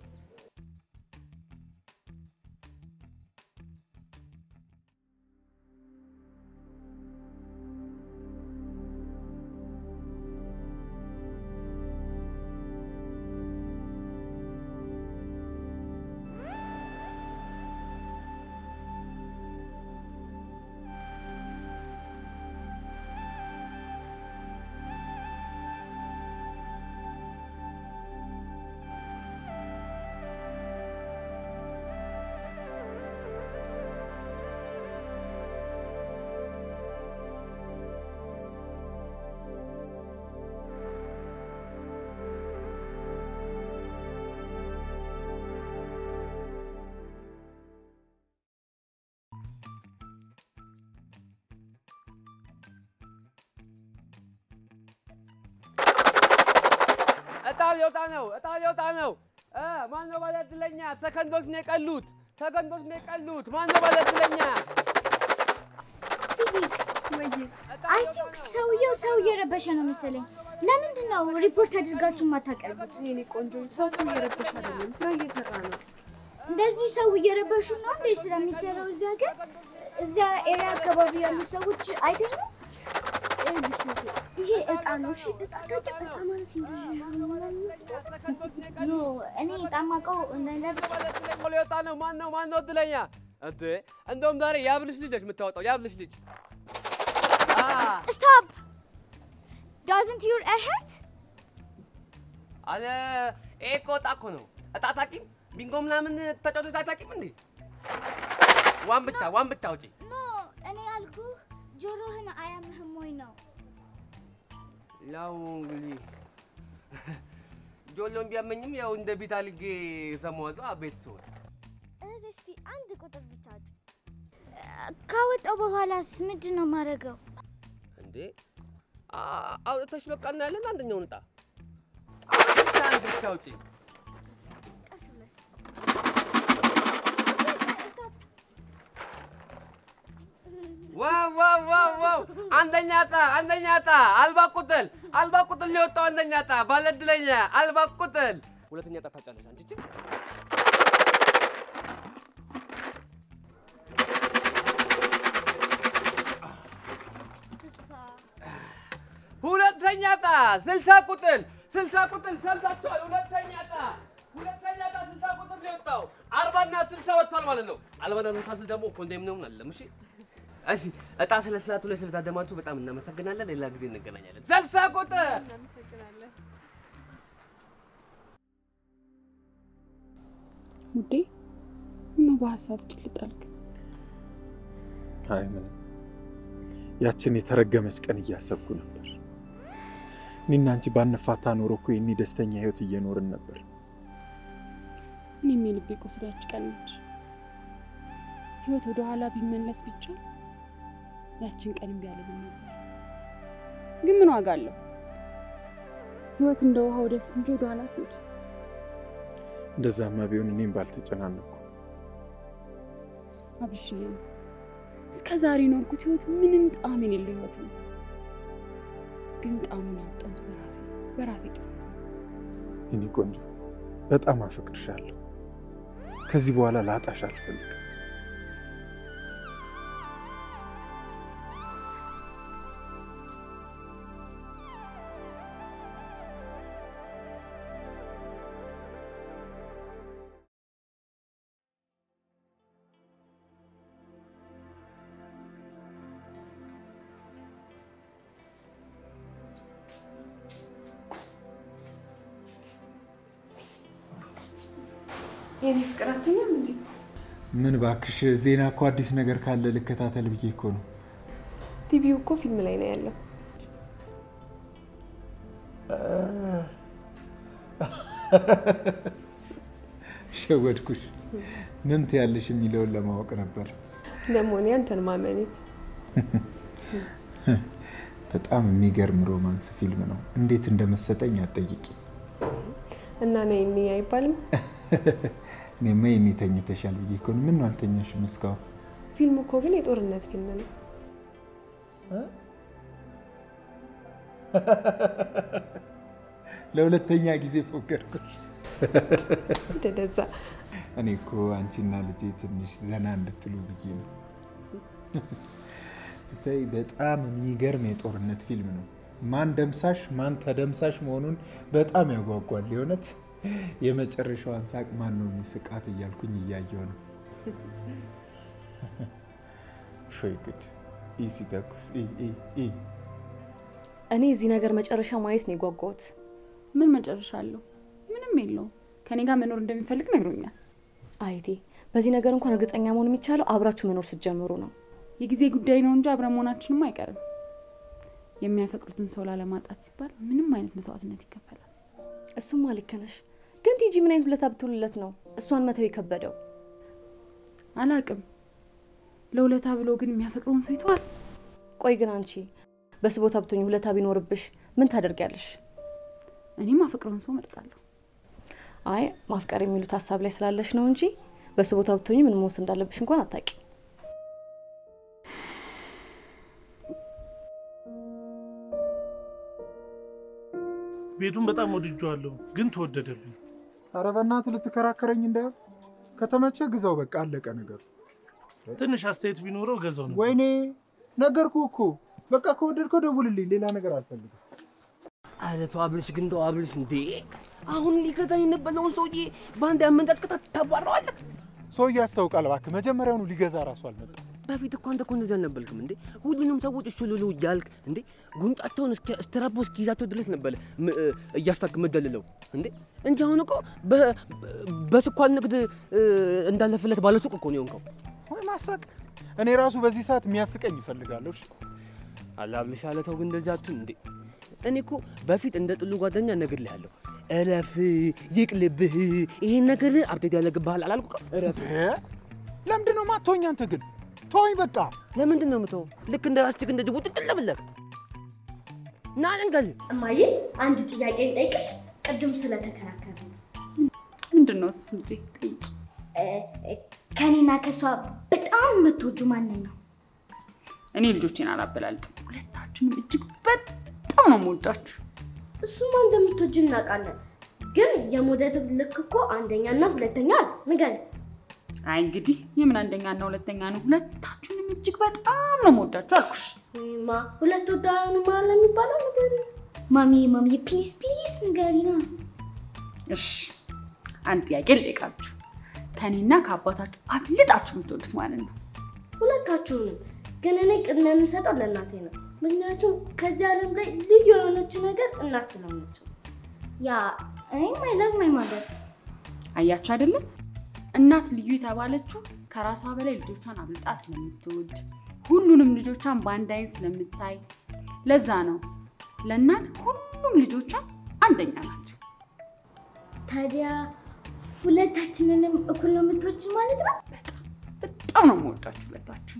እጣው ሊወጣ ነው። ማነው ባለ ዕድለኛ? ሰከንዶች ነው የቀሉት። ማነው ባለ ዕድለኛ? ቲጂ አይ ቲንክ ሰውየው ሰው እየረበሸ ነው መሰለኝ። ለምንድን ነው ሪፖርት አድርጋችሁ የማታቀርቡት? የኔ ቆንጆ ሰው እየረበሸ አይደለም፣ ስራ እየሰራ ነው። እንደዚህ ሰው እየረበሹ ነው እንዴ ስራ የሚሰራው? እዚያ ሀገር እዚያ ኤሪያ አካባቢ ያሉ ሰዎች አይተኙም? ይሄ እጣ ነው። እሺ እጣ ማለት ኖ እኔ እጣ የማውቀው ለብቻ ሊወጣ ነው። ማነው ዕድለኛ? እንዴ እንደውም ዛሬ ያብልሽ ልጅ ነች የምታወጣው። ያብልሽ ልጅ ስቶፕ ዳዝንት ዩር ኤር ሄርት አለ። ይሄ እኮ እጣ እኮ ነው። እጣ አታውቂም? ቢንጎ ምናምን ተጫውተሽ አታውቂም እንዴ? ዋን ብቻ አውጪ። ኖ እኔ ያልኩህ ጆሮህን አያምህም ወይ ነው? ያው እንግዲህ ጆሎን ቢያመኝም ያው እንደ ቤት አልጌ ሰማዋለሁ። አቤት ሰው እስቲ አንድ ቁጥር ብቻ አውጪ። ካወጣው በኋላስ ምንድን ነው የማደርገው? እንዴ አውጥተሽ በቃ እናያለን። አንደኛውን እጣ አንድ ብቻ አውጪ። ቀስ ብለሽ ዋው! አንደኛ ዕጣ አልባ ቁጥል ሊወጣው አንደኛ ዕጣ ባለ ዕድለኛ አልባ ቁጥል። ሁለተኛ ዕጣ ታጫለሽ አንቺ። 60 ቁጥር ሰምታችኋል? ሁለተኛ ዕጣ 60 ቁጥር ሊወጣው 40 እና 60 ወጥቷል ማለት ነው። 40 እና 60 ደግሞ ኮንዶሚኒየም አለም። እሺ እሺ፣ ዕጣ ስለስላቱ ላይ ስለታደማችሁ በጣም እናመሰግናለን። ሌላ ጊዜ እንገናኛለን። 60 ቁጥር እናመሰግናለን። ውዴ ምን በሐሳብ ጭልጣልክ? አይ ምን ያችን የተረገመች ቀን እያሰብኩ ነበር። እኔና አንቺ ባንፋታ ኖሮ እኮ የኔ ደስተኛ ህይወት እየኖርን ነበር። እኔም የልቤ ቁስል ያች ቀን ነች። ህይወት ወደ ኋላ ቢመለስ ብቻ ያችን ቀን ቢያለኝ ነበር። ግን ምን ዋጋ አለው? ህይወት እንደ ውሃ ወደፊት እንጂ ወደ ኋላ አትሄድ። እንደዛማ ቢሆን እኔም ባልተጨናነኩ። አብሽዬ እስከ ዛሬ ኖርኩት ህይወት ምንም ጣዕም የሌለው ህይወት ነው። ግን ጣዕሙን ያጣሁት በራሴ ጥፋት። እኔ ቆንጆ በጣም አፈቅርሻለሁ። ከዚህ በኋላ ላጣሽ አልፈልግም። የኔ ፍቅር አትኛም እንዴ? ምን ባክሽ፣ ዜና እኮ አዲስ ነገር ካለ ልከታተል ብዬ እኮ ነው። ቲቪው እኮ ፊልም ላይ ነው ያለው። ሸወድኩሽ። ምን ትያለሽ የሚለውን ለማወቅ ነበር። ለሞኔ አንተን ማመኔ። በጣም የሚገርም ሮማንስ ፊልም ነው። እንዴት እንደመሰጠኝ አትጠይቂ። እና ነይኒ አይባልም? እኔማ የኔ ተኝተሻል ብዬ እኮ ነው። ምን ነው አልተኛሽም እስካሁን? ፊልሙ እኮ ግን የጦርነት ፊልም ነው። ለሁለተኛ ጊዜ ፎከርኩሽ። እንደዛ እኔ እኮ አንቺና ልጄ ትንሽ ዘና እንድትሉ ብዬ ነው። ብታይ በጣም የሚገርም የጦርነት ፊልም ነው። ማን ደምሳሽ ማን ተደምሳሽ መሆኑን በጣም ያጓጓል። የእውነት የመጨረሻዋን ሳቅ ማን ነው የሚስቃት እያልኩኝ እያየሁ ነው። ሾይ ጉድ ሲተኩስ እኔ እዚህ ነገር መጨረሻ ማየት ነው የጓጓሁት። ምን መጨረሻ አለው? ምንም የለውም። ከኔ ጋር መኖር እንደሚፈልግ ነግሮኛል። አይቴ በዚህ ነገር እንኳን እርግጠኛ መሆን የሚቻለው አብራችሁ መኖር ስትጀምሩ ነው። የጊዜ ጉዳይ ነው እንጂ አብረን መሆናችንም አይቀርም። የሚያፈቅሩትን ሰው ላለማጣት ሲባል ምንም አይነት መስዋዕትነት ይከፈላል። እሱማ ልክ ነሽ። ግን ቲጂ ምን አይነት ውለታ ብትውልለት ነው እሷን መተው የከበደው? አላቅም። ለውለታ ብሎ ግን የሚያፈቅረውን ሰው ይተዋል? ቆይ ግን አንቺ በሱ ቦታ ብትሆኚ ውለታ ቢኖርብሽ ምን ታደርጊያለሽ? እኔም ማፈቅረውን ሰው መርጣለሁ። አይ ማፍቀር የሚሉት ሀሳብ ላይ ስላለሽ ነው እንጂ በሱ ቦታ ብትሆኚ ምን መወሰን እንዳለብሽ እንኳን አታውቂ። ቤቱን በጣም ወድጄዋለሁ፣ ግን ተወደደብኝ። ኧረ በእናትህ ልትከራከረኝ እንዳይሆን። ከተመቸ ግዛው፣ በቃ አለቀ ነገሩ። ትንሽ አስተያየት ቢኖረው ገዛው ነበር። ወይኔ ነገርኩህ እኮ። በቃ ከወደድከው ደውልልኝ፣ ሌላ ነገር አልፈልግም። አለ ተዋብልሽ ግን ተዋብልሽ እንዴ! አሁን ሊገዛኝ የነበረውን ሰውዬ በአንድ ያመንጫጭቅታ ታባረዋለህ። ሰውዬ ያስታውቃል። እባክህ መጀመሪያውኑ ሊገዛ ራሱ አልመጣም። በፊት እኮ አንተ እኮ እንደዚህ አልነበርክም እንዴ? ሁሉንም ሰዎች እሽሉሉ እያልክ እንዴ ጉንጫቸውን እስትራቦ እስኪይዛቸው ድረስ ነበር እያስታክ መደልለው እንዴ እንጂ አሁን እኮ በስኳር ንግድ እንዳለፈለት ባለ ሱቅ እኮ ነው የሆንከው። ወይ ማሳቅ! እኔ ራሱ በዚህ ሰዓት የሚያስቀኝ ይፈልጋለሁ። እሺ አላብልሽ አለ። ተው ግን እንደዚህ አትሁን እንዴ። እኔ እኮ በፊት እንደ ጥሉ ጓደኛ እነግርልሃለሁ። እረፍ፣ ይቅልብህ፣ ይሄን ነገር አብዴት ያለግብሃል አላልኩህ? እረፍ። ለምንድን ነው የማትሆኝ አንተ ግን? ተወኝ በቃ። ለምንድን ነው የምተወው? ልክ እንደ ራስህ ግን እንደዚህ ውጥጥል ብለህ ና እንገል። እማዬ አንድ ጥያቄ ልጠይቅሽ፣ ቅድም ስለተከራከረ ነው። ምንድን ነው እሱ? ልጄ ጠይቂ። ከኔና ከሷ በጣም የምትወጂው ማንን ነው? እኔ ልጆቼን አላበላልጥም። ሁለታችሁንም እጅግ በጣም ነው የምወዳችሁ። እሱማ እንደምትወጂ እናውቃለን፣ ግን የመውደድ ልክ እኮ አንደኛና ሁለተኛ ንገሪ። አይ እንግዲህ የምን አንደኛና ሁለተኛ ነው? ሁለታችሁንም እጅግ በጣም ነው የምወዳችሁ አልኩሽ። ወይማ ሁለት ወዳኑ ማለት የሚባለው ነገር ማሚ ፕሊዝ ንገሪና። እሺ አንድ ጥያቄ ልጠይቃችሁ። ከኔና ከአባታችሁ አብልጣችሁ የምትወዱት ማለት ነው? ሁለታችሁንም። ግን እኔ ቅድሚያ የምሰጠው ለእናቴ ነው። ምክንያቱም ከዚህ ዓለም ላይ ልዩ የሆነች ነገር እናት ስለሆነች። ያ I love my mother። አያችሁ አይደለም? እናት ልዩ የተባለችው ከራሷ በላይ ልጆቿን አብልጣ ስለምትወድ ሁሉንም ልጆቿን በአንድ አይን ስለምታይ ለዛ ነው ለእናት ሁሉም ልጆቿ አንደኛ ናቸው። ታዲያ ሁለታችንንም እኩል ነው የምትወጂ ማለት ነው? በጣም ነው የምወዳችሁ ሁለታችሁ።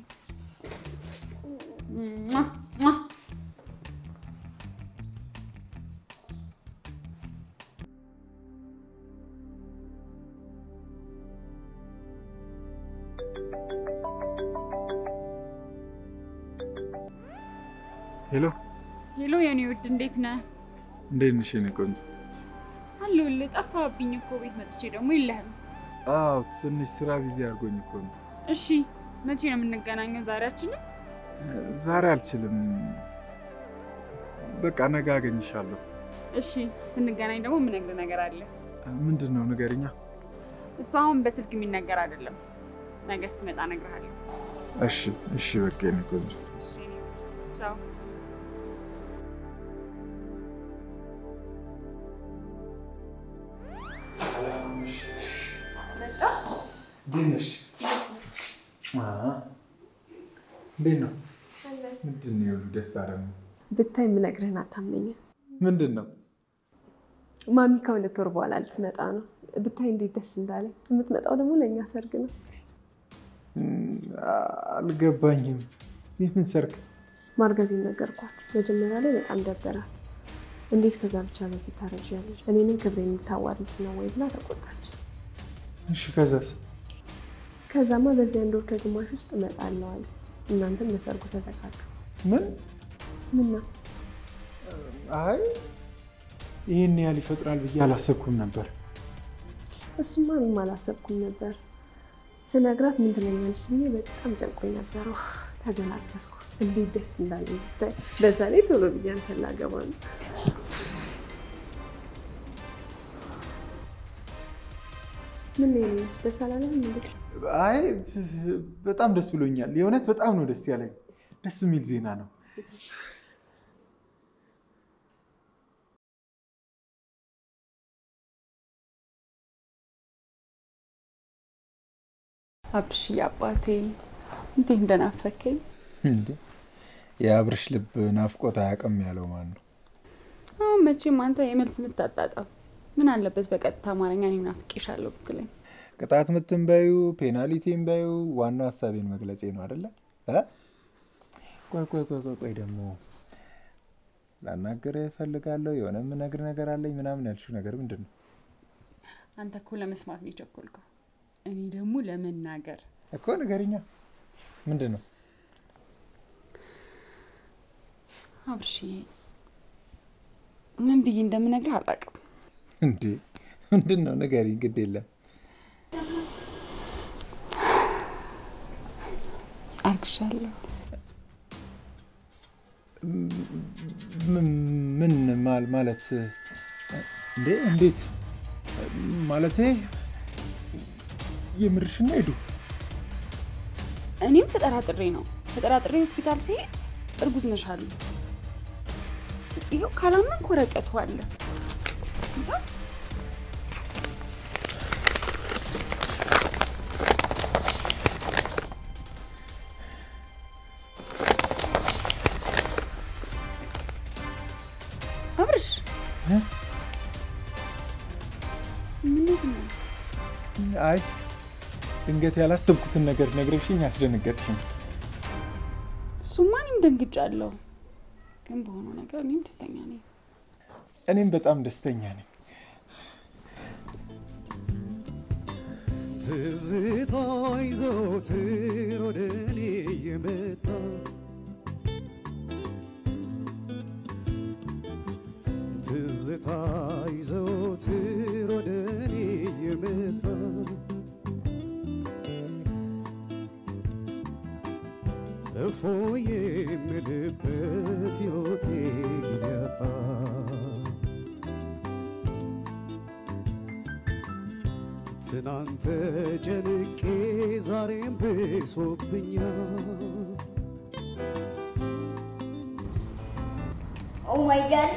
ሄሎ የኔ ውድ እንዴት ነህ? እንዴት ነሽ የኔ ቆንጆ? አለሁልህ። ጠፋህብኝ እኮ ቤት መጥቼ ደግሞ የለህም። አዎ ትንሽ ስራ ቢዚ አድርጎኝ እኮ ነው። እሺ መቼ ነው የምንገናኘው? ዛሬያችንን? ዛሬ አልችልም። በቃ ነገ አገኝሻለሁ። እሺ ስንገናኝ ደግሞ የምነግርህ ነገር አለ። ምንድን ነው? ንገሪኛ። እሱ አሁን በስልክ የሚነገር አይደለም። ነገ ስትመጣ እነግርሃለሁ። እሺ በቃ የኔ ቆንጆ። እሺ ቻው። ድንሽ እንዴት ነው? ምንድን ነው የሁሉ ደስታ ደግሞ? ብታይ የምነግርህን አታመኝም። ምንድን ነው? ማሚ ከሁለት ወር በኋላ ልትመጣ ነው። ብታይ እንዴት ደስ እንዳለኝ። የምትመጣው ደግሞ ለእኛ ሰርግ ነው። አልገባኝም። የምን ሰርግ? ማርገዜን ነገርኳት። መጀመሪያ ላይ በጣም ደበራት። እንዴት ከጋብቻ በፊት ታረጃለሽ? እኔንም ክብሬን የምታዋርጅ ነው ወይ ብላ ተቆጣች። እሺ ከዛስ? ከዛማ በዚህ አንድ ወር ከግማሽ ውስጥ እመጣለሁ አለች። እናንተም ለሰርጉ ተዘጋጁ። ምን ነው? አይ ይሄን ያህል ይፈጥራል ብዬ አላሰብኩም ነበር። እሱማ እኔም አላሰብኩም ነበር። ስነግራት ምን ትለኛለች ብዬ በጣም ጨንቆኝ ነበር። ተገላገልኩ። እንዴት ደስ እንዳለኝ ብታይ። በዛ ላይ ቶሎ ብዬ አንተን ላገባ ነው። ምን ነው ደስ አላለህም እንዴ? አይ በጣም ደስ ብሎኛል። የእውነት በጣም ነው ደስ ያለኝ። ደስ የሚል ዜና ነው። አብሽ አባቴ እንዴት እንደናፈከኝ። እንዴ የአብርሽ ልብ ናፍቆት አያውቅም ያለው ማን ነው? አሁን መቼም አንተ የመልስ የምታጣጣው ምን አለበት በቀጥታ አማርኛ እኔ ናፍቄሻለሁ ብትለኝ። ቅጣት ምትን በዩ ፔናልቲን በዩ ዋናው ሀሳቤን መግለጼ ነው አይደለ? ቆይ ደግሞ ላናግርህ እፈልጋለሁ። የሆነ የምነግርህ ነገር አለኝ ምናምን ያልሽው ነገር ምንድን ነው? አንተ እኮ ለመስማት ነው የቸኮልከው። እኔ ደግሞ ለመናገር እኮ ንገሪኛ። ምንድን ነው? አብርሽ ምን ብዬ እንደምነግርህ አላውቅም። እንዴ ምንድን ነው? ንገሪኝ፣ ግድ የለም። አርግሻለሁ። ምን ማለት እንዴ? እንዴት ማለቴ? የምርሽን ነው? ሄዱ እኔም ተጠራጥሬ ሆስፒታል ሲሄድ እርጉዝ ነሽ አሉ። ይኸው ካላመንክ ወረቀቱ አለ። አብርሽ ምንድን ነው? አይ ድንገት ያላሰብኩትን ነገር ነግረሽኝ ያስደነገጥሽኝ። እሱማ እኔም ደንግጫለሁ፣ ግን በሆነው ነገር እኔም ደስተኛ ነኝ። እኔም በጣም ደስተኛ ነኝ። ትዝታ ይዞትር ወደ እኔ የመጣ ትዝታ ይዞትር ወደ እኔ የመጣ እፎይ የምልበት ሕይወቴ ጊዜ አጣ ትናንት ጨንቄ ዛሬም ብሶብኛል ኦ ማይ ጋድ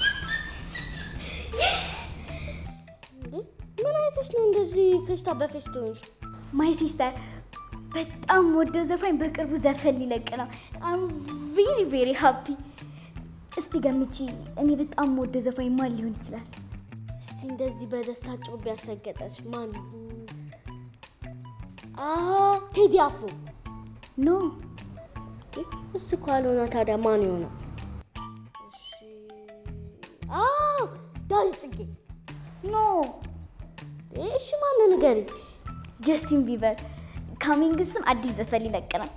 ምን አይተሽ ነው እንደዚህ ፌስታ በፌስታ ሆንሽ? ማይ ሲስተር በጣም ወደው ዘፋኝ በቅርቡ ዘፈን ሊለቅ ነው። አም ቬሪ ሃፒ። እስቲ ገምቺ እኔ በጣም ወደው ዘፋኝ ማን ሊሆን ይችላል? እስቲ እንደዚህ በደስታ ጮብ ያሰገጠች ማን? ቴዲ አፍሮ ኖ። እሱ ካልሆነ ታዲያ ማን ይሆናል? ዳዊት ጽጌ ኖ። እሺ ማን ንገሪ? ጀስቲን ቢበር ካሚንግ ሱን አዲስ ዘፈን ሊለቅ ነው።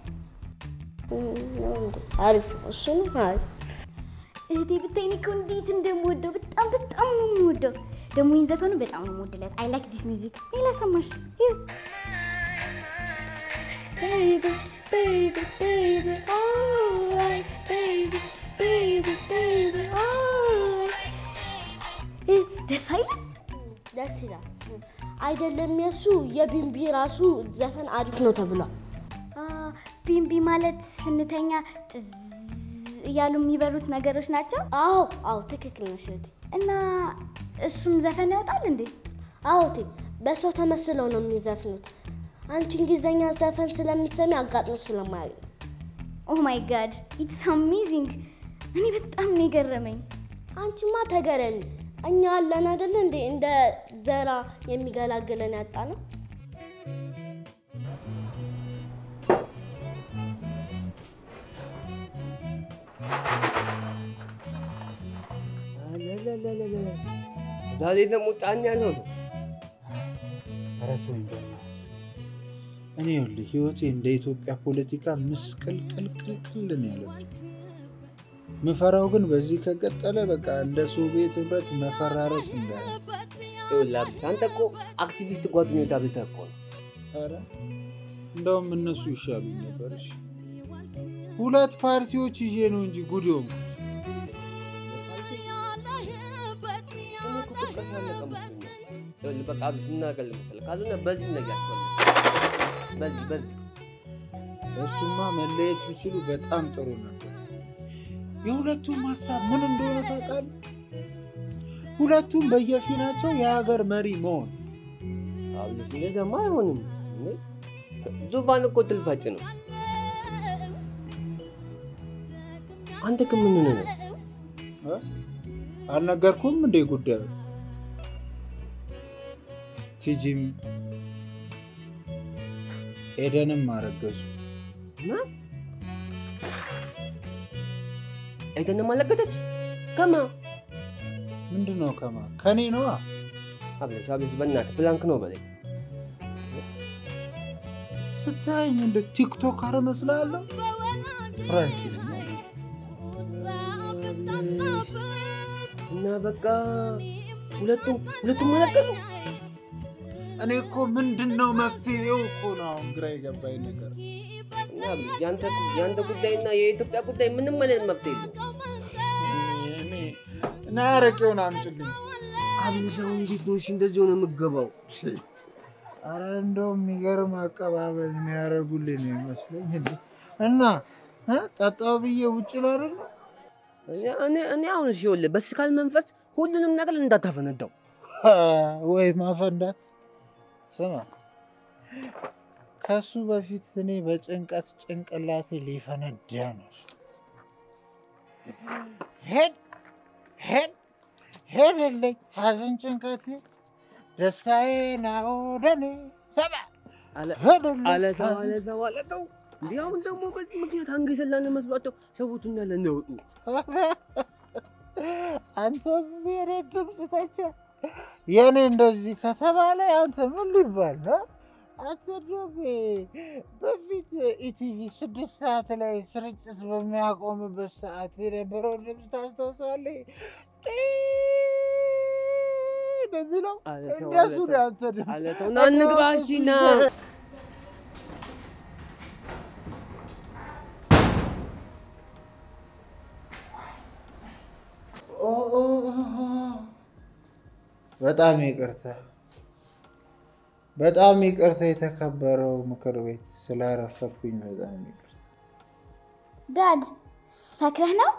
አሪፍ እሱ ነው አሪፍ። እህቴ ብታይ እኔ እኮ እንዴት እንደምወደው በጣም ነው የምወደው። ደግሞ ይህን ዘፈኑ በጣም ነው የምወድለት። አይ ላይክ ዲስ ሚውዚክ። ሌላ ሰማሽ? Baby, baby, baby, alright, baby, baby, baby, alright. ደስ አይልም? ደስ ይላል አይደለም? የሱ የቢምቢ ራሱ ዘፈን አሪፍ ነው ተብሏል። ቢምቢ ማለት ስንተኛ እያሉ የሚበሩት ነገሮች ናቸው? አዎ ትክክል ነሽ እህቴ። እና እሱም ዘፈን ያወጣል እንዴ? አዎ እህቴ፣ በሰው ተመስለው ነው የሚዘፍኑት። አንቺ እንግሊዘኛ ዘፈን ስለምትሰሚ አጋጥሞሽ ስለማያውቅ። ኦ ማይ ጋድ ኢትስ አሜዚንግ። እኔ በጣም ነው የገረመኝ። አንቺማ ተገረሚ። እኛ አለን አይደል እንዴ እንደ ዘራ የሚገላግለን ያጣ ነው። ዛሬ ደግሞ ጫን ያለው ነው። ኧረ ተወኝ በእናትህ። እኔ ይኸውልህ ህይወቴ እንደ ኢትዮጵያ ፖለቲካ ምስቅልቅልቅል ነው ያለው። ምፈራው ግን በዚህ ከቀጠለ በቃ እንደ ሶቪየት ህብረት መፈራረስ እንዳለ። ይኸውልህ አንተ እኮ አክቲቪስት ጓደኞች አብልተህ እኮ ነው። ኧረ እንደውም እነሱ ይሻሉኝ ነበር። እሺ ሁለት ፓርቲዎች ይዤ ነው እንጂ ጉድ ሆንኩት። በቃ ብናገል መሰለህ ካልሆነ በዚህ ነገር በዚህ እሱማ መለየት ቢችሉ በጣም ጥሩ ነበር። የሁለቱም ሀሳብ ምን እንደሆነ ታውቃለህ? ሁለቱም በየፊናቸው የሀገር መሪ መሆን። አብለሽ እንደዛማ አይሆንም። ዙፋን እኮ ትልፋጭ ነው። አንተ ከምን ነው አልነገርኩም እንዴ ጉዳዩ? ቲጂም ኤደንም አረገዙ። ኤደንም አለገተች? ከማ ምንድነው ከማ? ከኔ ነዋ። አብለሽ በእናትህ ፕላንክ ነው በለኝ። ስታይኝ እንደ ቲክቶከር መስላለሁ። ፍራንክ እና በቃ ሁለቱም አለገዙ። እኔ እኮ ምንድነው መፍትሄው እኮ ነው አሁን ግራ የገባኝ ነገር። ያንተ ጉዳይና የኢትዮጵያ ጉዳይ ምንም ማለት መፍትሄ የለውም። እና አረቄውን አምጪልኝ። አብልሻው እንዴት ነው እሺ እንደዚህ ሆነ የምትገባው? ኧረ እንደው የሚገርም አቀባበል የሚያደርጉልኝ ነው ይመስለኝ እንዴ። እና ጠጣው ብዬ ውጭ ነው አይደል? እኔ አሁን እሺ ይኸውልህ በስካል መንፈስ ሁሉንም ነገር እንዳታፈነዳው። ወይ ማፈንዳት። ስማ ከሱ በፊት እኔ በጭንቀት ጭንቅላቴ ሊፈነዳ ነው። ሄድልኝ ሀዘን ጭንቀቴ ደስታዬ ነው ደኔ ሰባ አለተው እንዲያውም ደግሞ በዚህ ምክንያት አንገሰላን መስሏቸው ሰዎች እንዳለ እንደወጡ አንተ የኔ ድምፅ ተቸ የኔ እንደዚህ ከተባለ አንተ ምን ሊባል ነው? አንተ ደግሞ በፊት ኢቲቪ 6 ሰዓት ላይ ስርጭት በሚያቆምበት ሰዓት የነበረው ድምፅ ታስታውሳለህ? እንደሚለው እንደሱ ነው አንተ ድምፅ። አለተው ና እንግባ እሺ ና በጣም ይቅርታ የተከበረው ምክር ቤት ስላረፈድኩኝ በጣም ይቅርታ። ዳድ ሰክረህ ነው?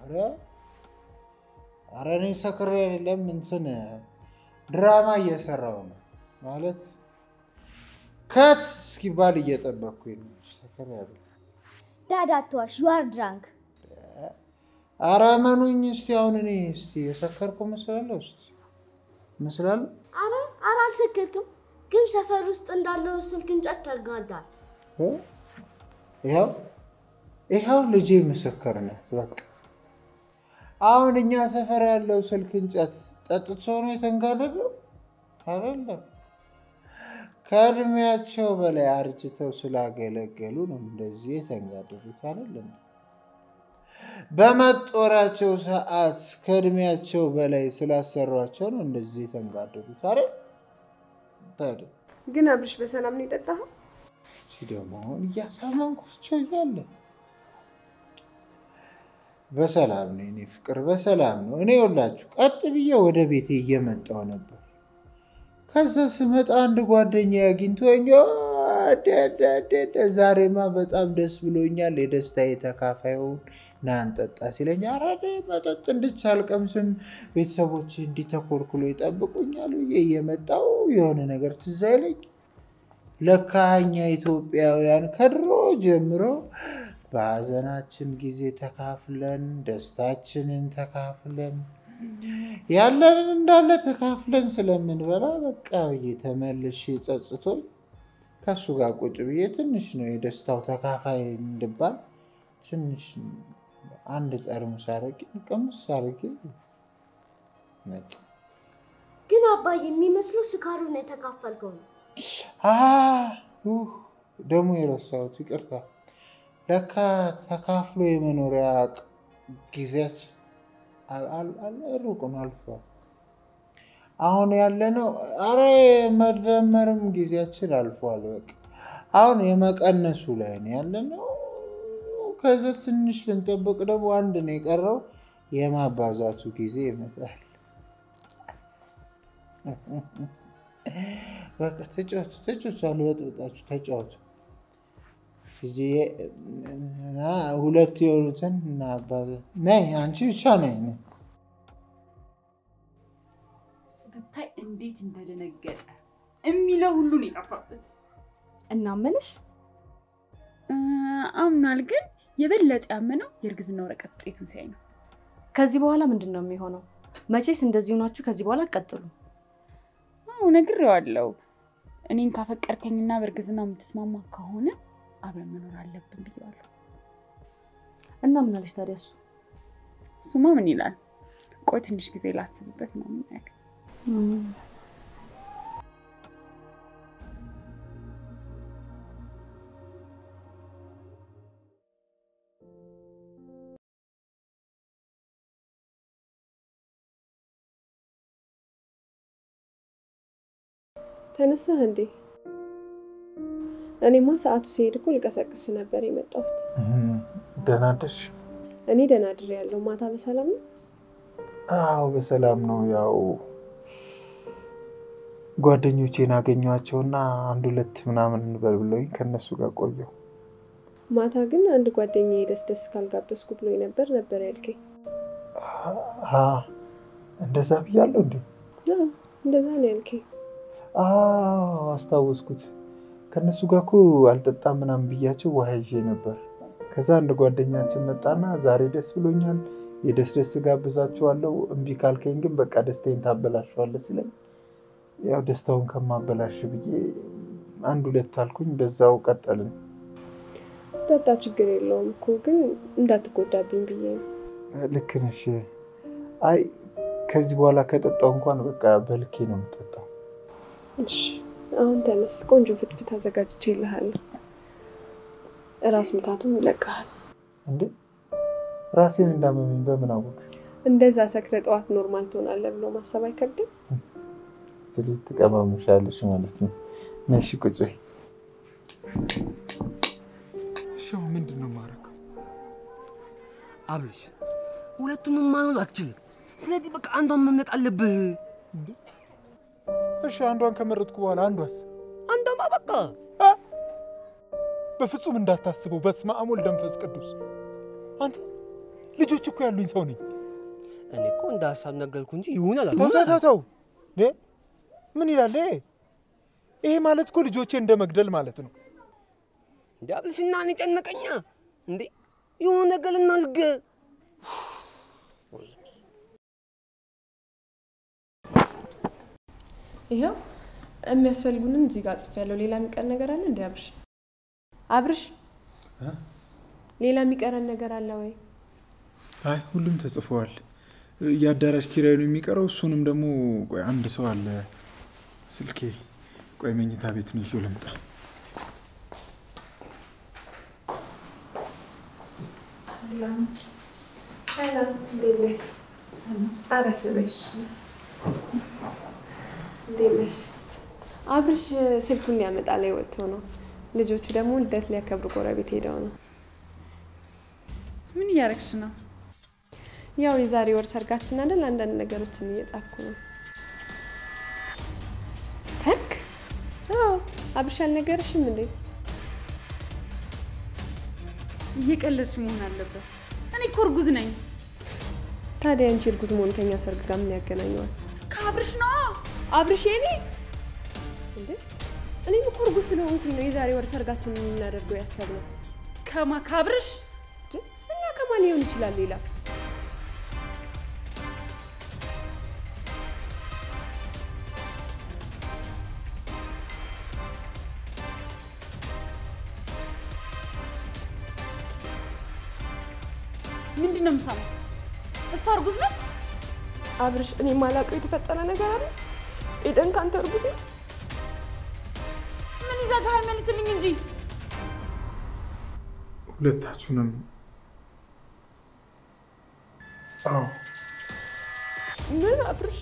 ኧረ እኔ ሰክሬ አይደለም እንትን ድራማ እየሰራሁ ነው ማለት ከት እስኪባል እየጠበቅኩኝ ነው። ሰክሬ አይደለም። ዳድ አትዋሽ፣ you are drunk። ኧረ መኑኝ እስቲ አሁን እኔ እስቲ የሰከርኩ መስላለሁ መስላለሁ? ኧረ አልሰከርክም፣ ግን ሰፈር ውስጥ እንዳለው ስልክ እንጨት ተጋዳል። ይኸው ልጄ ምስክር ናት። በቃ አሁን እኛ ሰፈር ያለው ስልክ እንጨት ጠጥቶ ነው የተንጋደደው አይደለም። ከእድሜያቸው በላይ አርጅተው ስላገለገሉ ነው እንደዚህ የተንጋደዱት አይደለም። በመጦራቸው ሰዓት ከእድሜያቸው በላይ ስላሰሯቸው ነው እንደዚህ የተንጋደዱት አይደል? ታዲያ ግን አብርሽ በሰላም ነው የጠጣኸው? ደግሞ አሁን እያሳመንኳቸው እያለ በሰላም ነው የእኔ ፍቅር፣ በሰላም ነው። እኔ ይኸውላችሁ ቀጥ ብዬ ወደ ቤቴ እየመጣሁ ነበር። ከዛ ስመጣ አንድ ጓደኛ አግኝቶኝ ዛሬማ በጣም ደስ ብሎኛል፣ የደስታዬ ተካፋይ ሁን ና እንጠጣ ሲለኝ ኧረ መጠጥ እንድቻልቀምስም ቤተሰቦቼ እንዲተኮልኩሎ ይጠብቁኛል ብዬ እየመጣሁ የሆነ ነገር ትዝ አይለኝ። ለካ እኛ ኢትዮጵያውያን ከድሮ ጀምሮ በሀዘናችን ጊዜ ተካፍለን ደስታችንን ተካፍለን ያለንን እንዳለ ተካፍለን ስለምንበላ በቃ ብዬ ተመልሼ ጸጽቶኝ ከሱ ጋር ቁጭ ብዬ ትንሽ ነው የደስታው ተካፋይ እንድባል ትንሽ አንድ ጠርሙስ አረቄ ቅምስ አረቄ መጣ። ግን አባዬ የሚመስለው ስካሩን የተካፈልከው ነው። ደግሞ የረሳሁት ይቅርታ። ለካ ተካፍሎ የመኖሪያ ጊዜያችን ሩቅ ነው አልፏል። አሁን ያለነው ኧረ መደመርም ጊዜያችን አልፏል። በቃ አሁን የመቀነሱ ላይ ነው ያለነው። ከዛ ትንሽ ልንጠብቅ ደግሞ አንድ ነው የቀረው፣ የማባዛቱ ጊዜ ይመጣል። በቃ ተጫወቱ፣ አልበጥብጣችሁ ተጫወቱ። ሁለት የሆኑትን እናባዛ። ነይ አንቺ ብቻ ነይ። ብታይ እንዴት እንደደነገጠ የሚለው ሁሉን የጠፋበት እና ምንሽ አምናል። ግን የበለጠ ያመነው የእርግዝና ወረቀት ውጤቱን ሲያይ ነው። ከዚህ በኋላ ምንድን ነው የሚሆነው? መቼስ እንደዚህ ሆናችሁ ከዚህ በኋላ አትቀጥሉ። ነግሬዋለሁ። እኔን ካፈቀርከኝና በእርግዝና የምትስማማ ከሆነ አብረን መኖር አለብን ብዬዋለሁ። እና ምን አለሽ ታዲያ? እሱማ ምን ይላል? ቆይ ትንሽ ጊዜ ላስብበት ምናምን ያለ ተነሳህ እንዴ? እኔማ ሰዓቱ ሲሄድ እኮ ልቀሰቅስ ነበር የመጣሁት። ደህና አደርሽ? እኔ ደህና አድሬያለሁ። ማታ በሰላም ነው? አዎ በሰላም ነው። ያው ጓደኞቼን አገኘኋቸውና አንድ ሁለት ምናምን እንበል ብለውኝ ከነሱ ጋር ቆየሁ። ማታ ግን አንድ ጓደኛዬ ደስ ካልጋበዝኩ ብሎኝ ነበር ያልከኝ። እንደዛ ብያለሁ እንዴ? እንደዛ ነው ያልከኝ። አስታወስኩት። ከነሱ ጋር እኮ አልጠጣም ምናምን ብያቸው ውሃ ይዤ ነበር። ከዛ አንድ ጓደኛችን መጣና ዛሬ ደስ ብሎኛል፣ የደስ ጋብዛችኋለሁ፣ እምቢ ካልከኝ ግን በቃ ደስታዬን ታበላሽዋለህ ሲለኝ ያው ደስታውን ከማበላሽ ብዬ አንድ ሁለት አልኩኝ። በዛው ቀጠልን። ጠጣ፣ ችግር የለውም እኮ ግን እንዳትጎዳብኝ ብዬ ነው። ልክ ነሽ። አይ ከዚህ በኋላ ከጠጣው እንኳን በቃ በልኬ ነው የምጠጣው። እሺ አሁን ተነስ፣ ቆንጆ ፍትፍት አዘጋጅቼልሃለሁ። ራስ ምታቱም ይለቃል። እንዴ ራሴን እንዳመመኝ በምን አወቅሽ? እንደዛ ሰክረ ጠዋት ኖርማል ትሆናለህ ብሎ ማሰብ አይከብድም። ስለዚህ ትቀማምሻለሽ ማለት ነው። ነሽ ቁጭ በይ። እሺ ምንድን ነው የማደርገው? አብልሽ ሁለቱንም ማኖር አትችልም። ስለዚህ በቃ አንዷን መምረጥ አለብህ። እሺ አንዷን ከመረጥኩ በኋላ አንዷስ? አንዷማ በቃ በፍጹም እንዳታስበው። በስመ አብ ወወልድ ወመንፈስ ቅዱስ። አንተ ልጆች እኮ ያሉኝ ሰው ነኝ። እኔ እኮ እንደ ሀሳብ ነገርኩ እንጂ ይሆናል ተው ምን ይላል ይሄ? ማለት እኮ ልጆቼ እንደ መግደል ማለት ነው። እንዴ አብልሽና እኔ ጨነቀኛ እንዴ የሆነ ነገር እናድርግ። ይሄው የሚያስፈልጉንን እዚህ ጋር ጽፌያለሁ። ሌላ የሚቀር ነገር አለ እንዴ አብርሽ? ሌላ የሚቀረን ነገር አለ ወይ? አይ ሁሉም ተጽፈዋል። የአዳራሽ ኪራይ ነው የሚቀረው። እሱንም ደግሞ ቆይ አንድ ሰው አለ ስልኬ። ቆይ መኝታ ቤት ነው ይዤው ልምጣ። ሰላም እንዴት ነሽ? አረፍ በሽ። እንዴት ነሽ? አብርሽ ስልኩን ሊያመጣ ላይ ወጥቶ ነው። ልጆቹ ደግሞ ልደት ሊያከብሩ ጎረቤት ሄደው ነው። ምን እያደረግሽ ነው? ያው የዛሬ ወር ሰርጋችን አይደል? አንዳንድ ነገሮችን እየጻፍኩ ነው። ሰርግ? አዎ። አብርሽ አልነገረሽም እንዴ? እየቀለድሽ መሆን አለበት። እኔ እኮ እርጉዝ ነኝ። ታዲያ አንቺ እርጉዝ መሆን ከኛ ሰርግ ጋር ምን ያገናኘዋል? ከአብርሽ ነው። አብርሽ የኔ እንዴ? እኔም እኮ እርጉዝ ስለሆንኩኝ ነው የዛሬ ወር ሰርጋችንን የምናደርገው ያሰብነው። ከአብርሽ እና ከማን ሊሆን ይችላል ሌላ? ምንድን ነው የምሰማው? እሷ እርጉዝ ነች? አብርሽ እኔ ማላውቀው የተፈጠረ ነገር አለ? ኤደን ካንተ እርጉዝ ነው? ምን ይዘጋል? መልስልኝ እንጂ። ሁለታችሁንም? አዎ። ምን አብርሽ?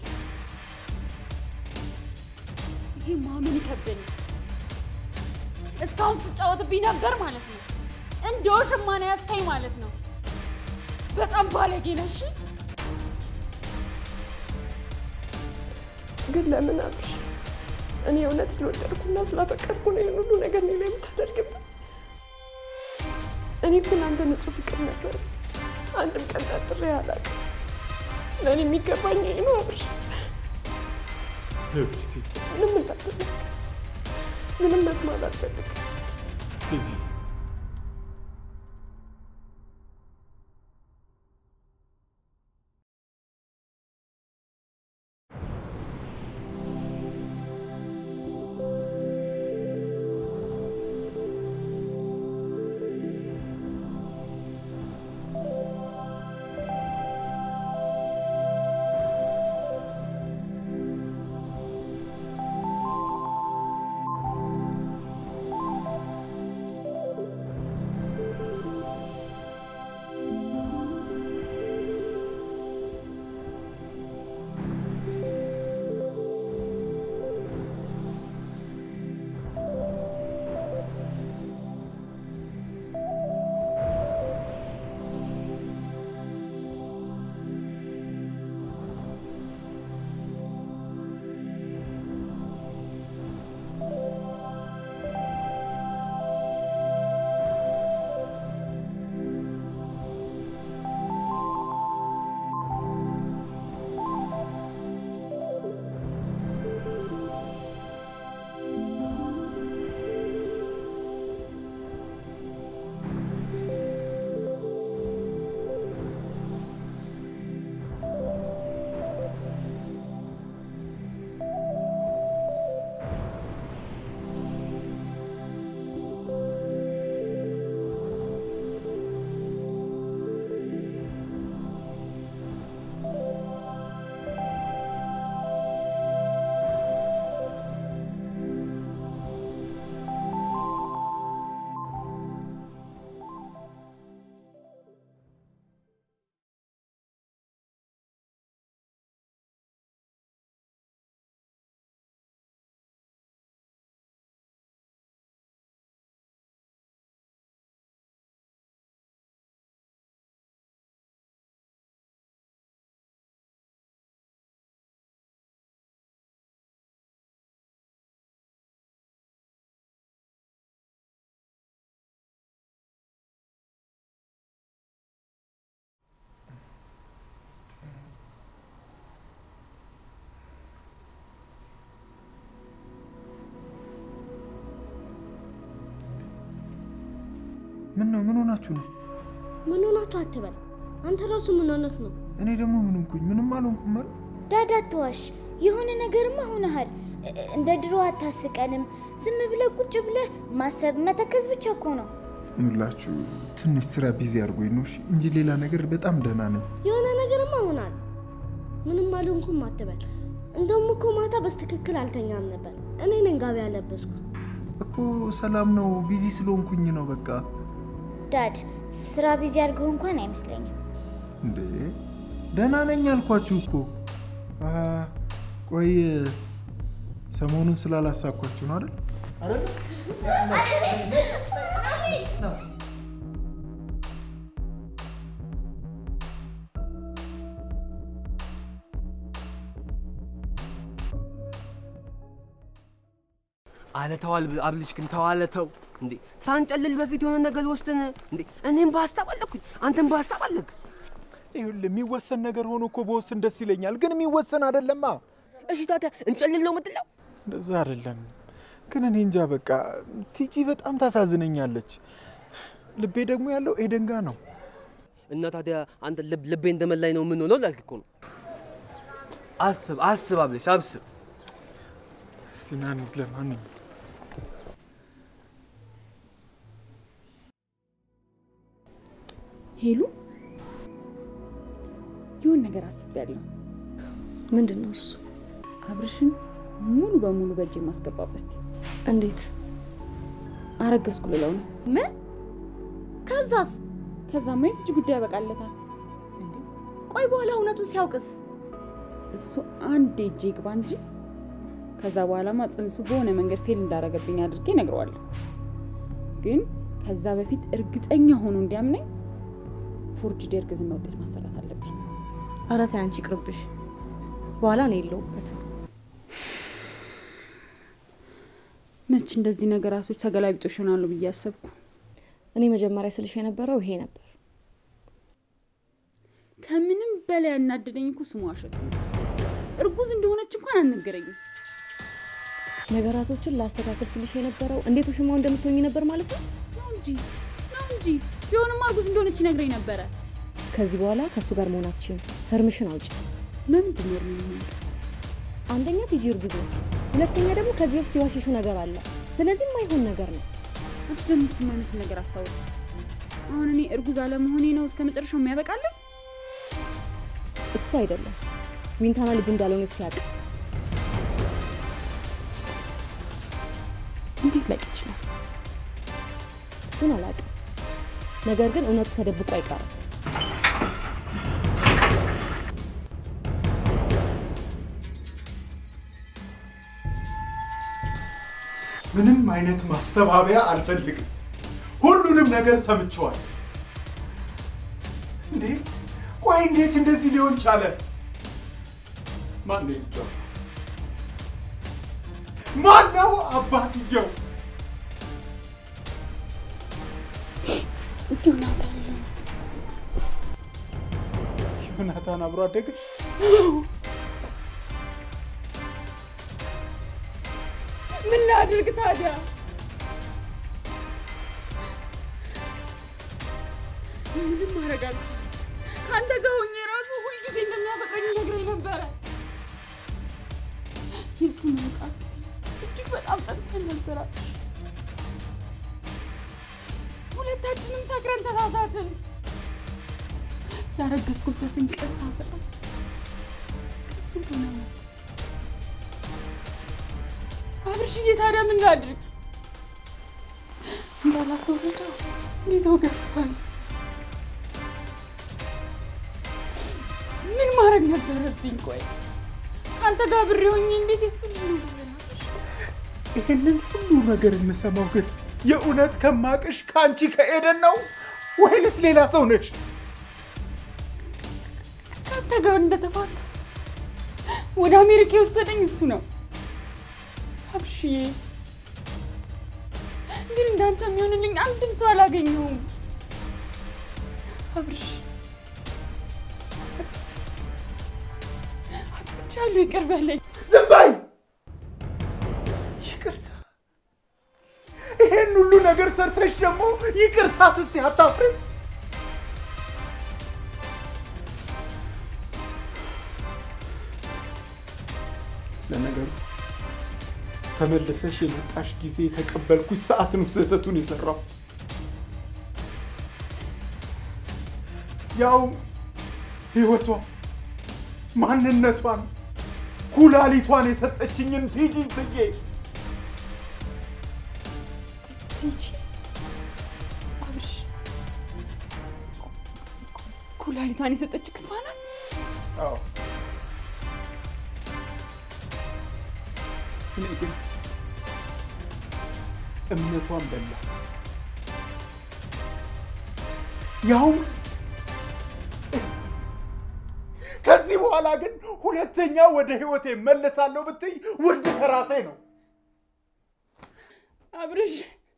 ይሄ ማመን ይከብደኛል። እስካሁን ስጫወትብኝ ነበር ማለት ነው። እንደው ሽማኔ ያስከኝ ማለት ነው። በጣም ባለጌ ነሽ። ግን ለምን አብርሽ? እኔ እውነት ስለወደድኩና ስላፈቀርኩ ነው ይሄን ሁሉ ነገር እኔ ላይ የምታደርግብኝ? እኔ እኮ ለአንተ ንጹህ ፍቅር ነበር። አንድም ቀን ጠርጥሬ አላውቅም። ለእኔ የሚገባኝ ይሄ ነው አብርሽ። ምንም እንዳትል፣ ምንም መስማት አልፈልግም። ምን ሆናችሁ ነው? ምን ሆናችሁ አትበል። አንተ ራሱ ምን ሆነህ ነው? እኔ ደግሞ ምንም አልሆንኩም ማለት ዳዳ ተዋሽ። የሆነ ነገርማ ሆነሃል። እንደ ድሮ አታስቀንም። ዝም ብለህ ቁጭ ብለህ ማሰብ መተከዝ ብቻ እኮ ነው። ይኸውላችሁ ትንሽ ስራ ቢዚ አድርጎኝ ነው እንጂ ሌላ ነገር በጣም ደህና ነኝ። የሆነ ነገርማ ሆናል። ምንም አልሆንኩም አትበል። እንደውም እኮ ማታ በስተክክል አልተኛም ነበር። እኔ ነኝ ጋቢ ያለበስኩ እኮ። ሰላም ነው፣ ቢዚ ስለሆንኩኝ ነው በቃ። ዳድ ስራ ቢዚ አድርገው እንኳን አይመስለኝም። እንዴ ደህና ነኝ አልኳችሁ እኮ። ቆይ ሰሞኑን ስላላሳኳችሁ ነው አይደል? አለተው አብልሽ ግን ተዋለተው እንዴ ሳንጨልል በፊት የሆነ ነገር ወስተን እንዴ እኔም ባስተባለኩኝ አንተም ባስተባለክ ይሁን የሚወሰን ነገር ሆኖ እኮ በወሰን ደስ ይለኛል፣ ግን የሚወሰን አይደለማ። እሺ ታዲያ እንጨልል ነው የምትለው? እንደዛ አይደለም ግን እኔ እንጃ በቃ ቲጂ በጣም ታሳዝነኛለች። ልቤ ደግሞ ያለው ኤደን ጋር ነው። እና ታዲያ አንተ ልቤ እንደመላይ ነው ምን ሆኖ ላልክ እኮ ነው። አስብ አብልሽ አብስብ። እስቲ ና እንሂድ። ለማንኛውም ሄሉ ይሁን ነገር አስቤያለሁ። ምንድነው እሱ? አብርሽን ሙሉ በሙሉ በእጄ ማስገባበት። እንዴት? አረገዝኩ ልለው ነው። ምን? ከዛስ? ከዛማ የትጅ ጉዳይ ያበቃለታል። ቆይ በኋላ እውነቱን ሲያውቅስ? እሱ አንዴ እጄ ይግባ እንጂ ከዛ በኋላማ ጽንሱ በሆነ መንገድ ፌል እንዳረገብኝ አድርጌ ነግረዋለሁ። ግን ከዛ በፊት እርግጠኛ ሆኖ እንዲያምነኝ ፎርጅድ የእርግዝና ውጤት ማሰራት አለብኝ። ኧረ ተይ አንቺ ይቅርብሽ። በኋላ ነው የለውበትም። መች እንደዚህ ነገራቶች ተገላቢጦሽ ይሆናሉ ብዬ አሰብኩ። እኔ መጀመሪያ ስልሽ የነበረው ይሄ ነበር። ከምንም በላይ ያናደደኝ እኮ ስሟ አሸቱ እርጉዝ እንደሆነች እንኳን አልነገረኝም። ነገራቶችን ላስተካከል ስልሽ የነበረው እንዴት ውሽማው እንደምትሆኚ ነበር ማለት ነው? ነው እንጂ ቢሆንማ እርጉዝ እንደሆነች ይነግረኝ ነበረ። ከዚህ በኋላ ከሱ ጋር መሆናችን ህርምሽን አውጪ። ለምንድን ነው የሚሆነው? አንደኛ ቲጂ እርጉዝ ነች፣ ሁለተኛ ደግሞ ከዚህ በፊት የዋሽሽው ነገር አለ። ስለዚህ የማይሆን ነገር ነው። አንቺ ደግሞ የማይመስል ነገር አስታውቂ። አሁን እኔ እርጉዝ አለመሆኔ ነው እስከ መጨረሻው የሚያበቃልኝ? እሱ አይደለም ዊንታና ልጅ እንዳልሆነ ሲያውቅ እንዴት ላቅ ይችላል? እሱን አላውቅም። ነገር ግን እውነቱ ተደብቆ አይቀርም። ምንም አይነት ማስተባበያ አልፈልግም። ሁሉንም ነገር ሰምቼዋለሁ። እንዴ ቆይ እንዴት እንደዚህ ሊሆን ቻለ? ማን ነው ልጇ? ማን ነው አባትየው? ዮናታን አብሮ አደገ? ምን ላድርግ ታዲያ? ምንም ማድረግ አልችልም። ከአንተ ጋር ሆኜ ራሱ ሁልጊዜ እንደሚያፈቅረኝ ነግረኝ ነበረ። የእሱ መውጣት እጅግ በጣም ጠጥተን ነበረ። ሁለታችንም ሰክረን ተሳሳትን። ያረገዝኩበትን ቀን ሳሰጣ ከእሱ ሆነ። አብርሽዬ ታዲያ ምን ላድርግ? እንዳላስወርደው ጊዜው ገፍቷል። ምን ማድረግ ነበረብኝ? ቆይ አንተ ጋር ብሬ ሆኜ እንዴት እሱ ነው? ይሄንን ሁሉ ነገር የምሰማው ግን የእውነት ከማቅሽ ከአንቺ ከኤደን ነው ወይስ ሌላ ሰው ነሽ? ከአንተ ጋር እንደተፋታ ወደ አሜሪካ የወሰደኝ እሱ ነው። አብርሽዬ ግን እንዳንተ የሚሆንልኝ አንድም ሰው አላገኘሁም። አብርሽ አጥቻለሁ፣ ይቅር በለኝ። ዝም በይ። ይቅርታ። ይሄን ሁሉ ነገር ሰርተሽ ደግሞ ይቅርታ ስትይ አታፍሪም? ለነገሩ ተመልሰሽ የመጣሽ ጊዜ የተቀበልኩሽ ሰዓት ነው ስህተቱን የሰራው። ያው ህይወቷን ማንነቷን ኩላሊቷን የሰጠችኝን ቲጂ ብዬ ቲጂ አብርሽ ኩላሊቷን የሰጠችህ እሷ ናት? አዎ እኔ ግን እምነቷን በላ። ያው ከዚህ በኋላ ግን ሁለተኛ ወደ ህይወቴ መለሳለሁ ብትይ ውርድ ከራሴ ነው። አብርሽ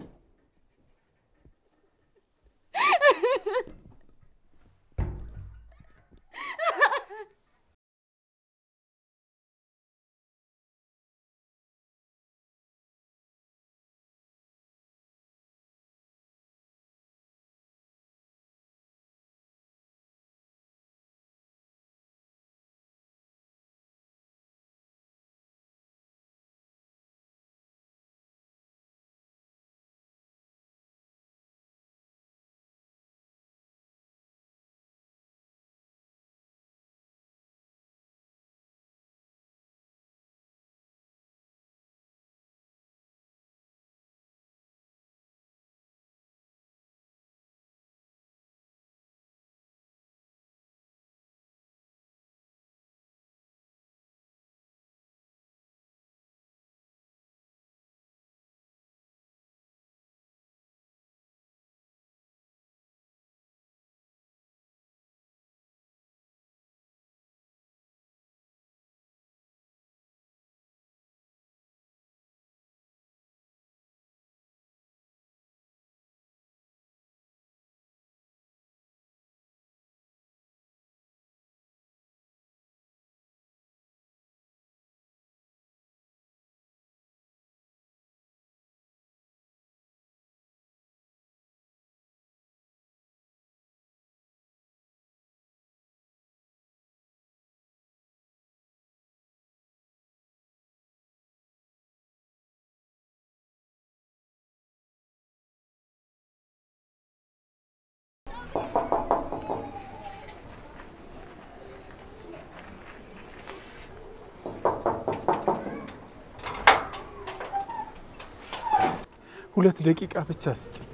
ሁለት ደቂቃ ብቻ ስጪኝ።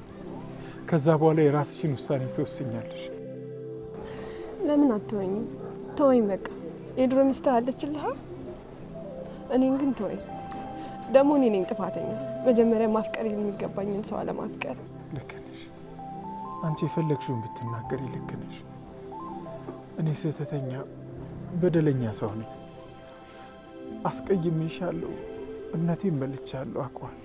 ከዛ በኋላ የራስሽን ውሳኔ ትወስኛለሽ። ለምን አትወኝም? ተወኝ በቃ። የድሮ ሚስትህ አለችልህ። እኔን ግን ተወኝ። ደግሞ እኔ ነኝ ጥፋተኛ። መጀመሪያ ማፍቀር የሚገባኝን ሰው አለማፍቀር። ልክ ነሽ። አንቺ የፈለግሽውን ብትናገሪ ልክ ነሽ። እኔ ስህተተኛ በደለኛ ሰው ነኝ። አስቀይሜሻለሁ፣ እምነቴን መልቻለሁ፣ አውቀዋለሁ።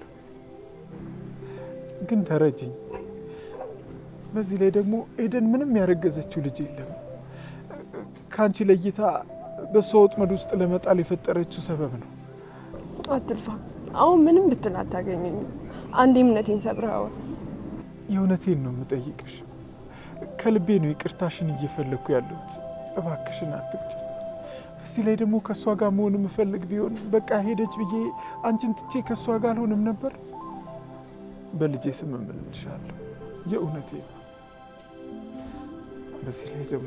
ግን ተረጅኝ። በዚህ ላይ ደግሞ ኤደን ምንም ያረገዘችው ልጅ የለም። ካንቺ ለይታ በሷ ወጥመድ ውስጥ ለመጣል የፈጠረችው ሰበብ ነው። አትልፋ። አሁን ምንም ብትል አታገኘኝም። አንዴ እምነቴን ሰብረኸዋል። የእውነቴን ነው የምጠይቅሽ። ከልቤ ነው ይቅርታሽን እየፈለግኩ ያለሁት። እባክሽን አትቅጭ። በዚህ ላይ ደግሞ ከሷ ጋር መሆን የምፈልግ ቢሆን በቃ ሄደች ብዬ አንቺን ትቼ ከሷ ጋር አልሆንም ነበር። በልጄ ስም እምልልሻለሁ፣ የእውነቴን ነው። በዚህ ላይ ደግሞ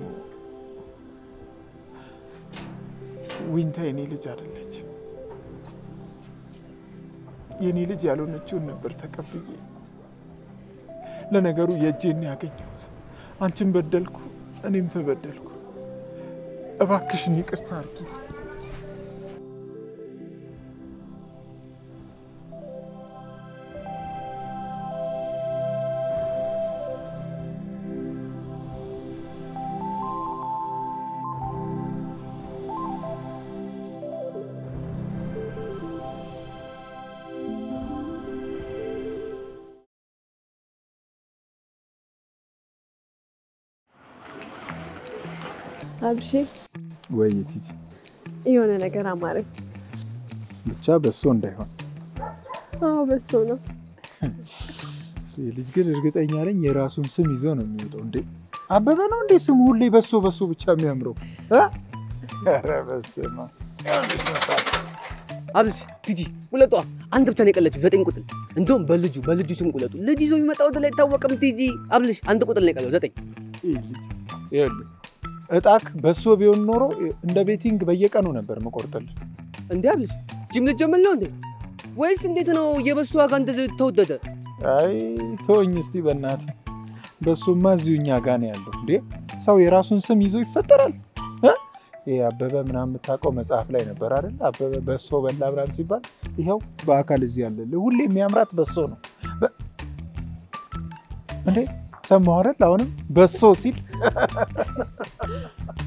ዊንታ የኔ ልጅ አይደለች። የኔ ልጅ ያልሆነችውን ነበር ተቀብዬ። ለነገሩ የእጄን ያገኘሁት። አንቺን በደልኩ፣ እኔም ተበደልኩ። እባክሽን ይቅርታ አድርጊ። አብርሽ ወይ ቲጂ፣ የሆነ ነገር አማረኝ። ብቻ በሶ እንዳይሆን። አዎ በሶ ነው። ልጅ ግን እርግጠኛ ነኝ የራሱን ስም ይዞ ነው የሚወጣው። እንዴ አበበ ነው እንዴ ስሙ? ሁሌ በሶ ብቻ የሚያምረው ኧረ በስመ አብልሽ ቲጂ ቁለጧ አንድ ብቻ ነው የቀለችው 9 ቁጥር። እንደውም በልጁ ስም ቁለጡ። ልጅ ይዞ የሚመጣው ወደ ላይ አይታወቅም። ቲጂ አብልሽ አንድ ቁጥር ነው የቀለው 9። ይኸውልህ እጣክ በሶ ቢሆን ኖሮ እንደ ቤቲንግ በየቀኑ ነበር መቆርጠል። እንዴ አብልሽ ጂም ልትጀምር ነው እንዴ ወይስ እንዴት ነው? የበሶ ዋጋ እንደዚህ ተወደደ? አይ ተወኝ እስቲ በእናትህ። በሶማ እዚሁ እኛ ጋር ነው ያለው። እንዴ ሰው የራሱን ስም ይዞ ይፈጠራል? ይሄ አበበ ምናምን የምታውቀው መጽሐፍ ላይ ነበር አይደል? አበበ በሶ በላ ምናምን ሲባል ይኸው በአካል እዚህ ያለልህ። ሁሌ የሚያምራት በሶ ነው። እንዴ ሰማሁ አይደል? አሁንም በሶ ሲል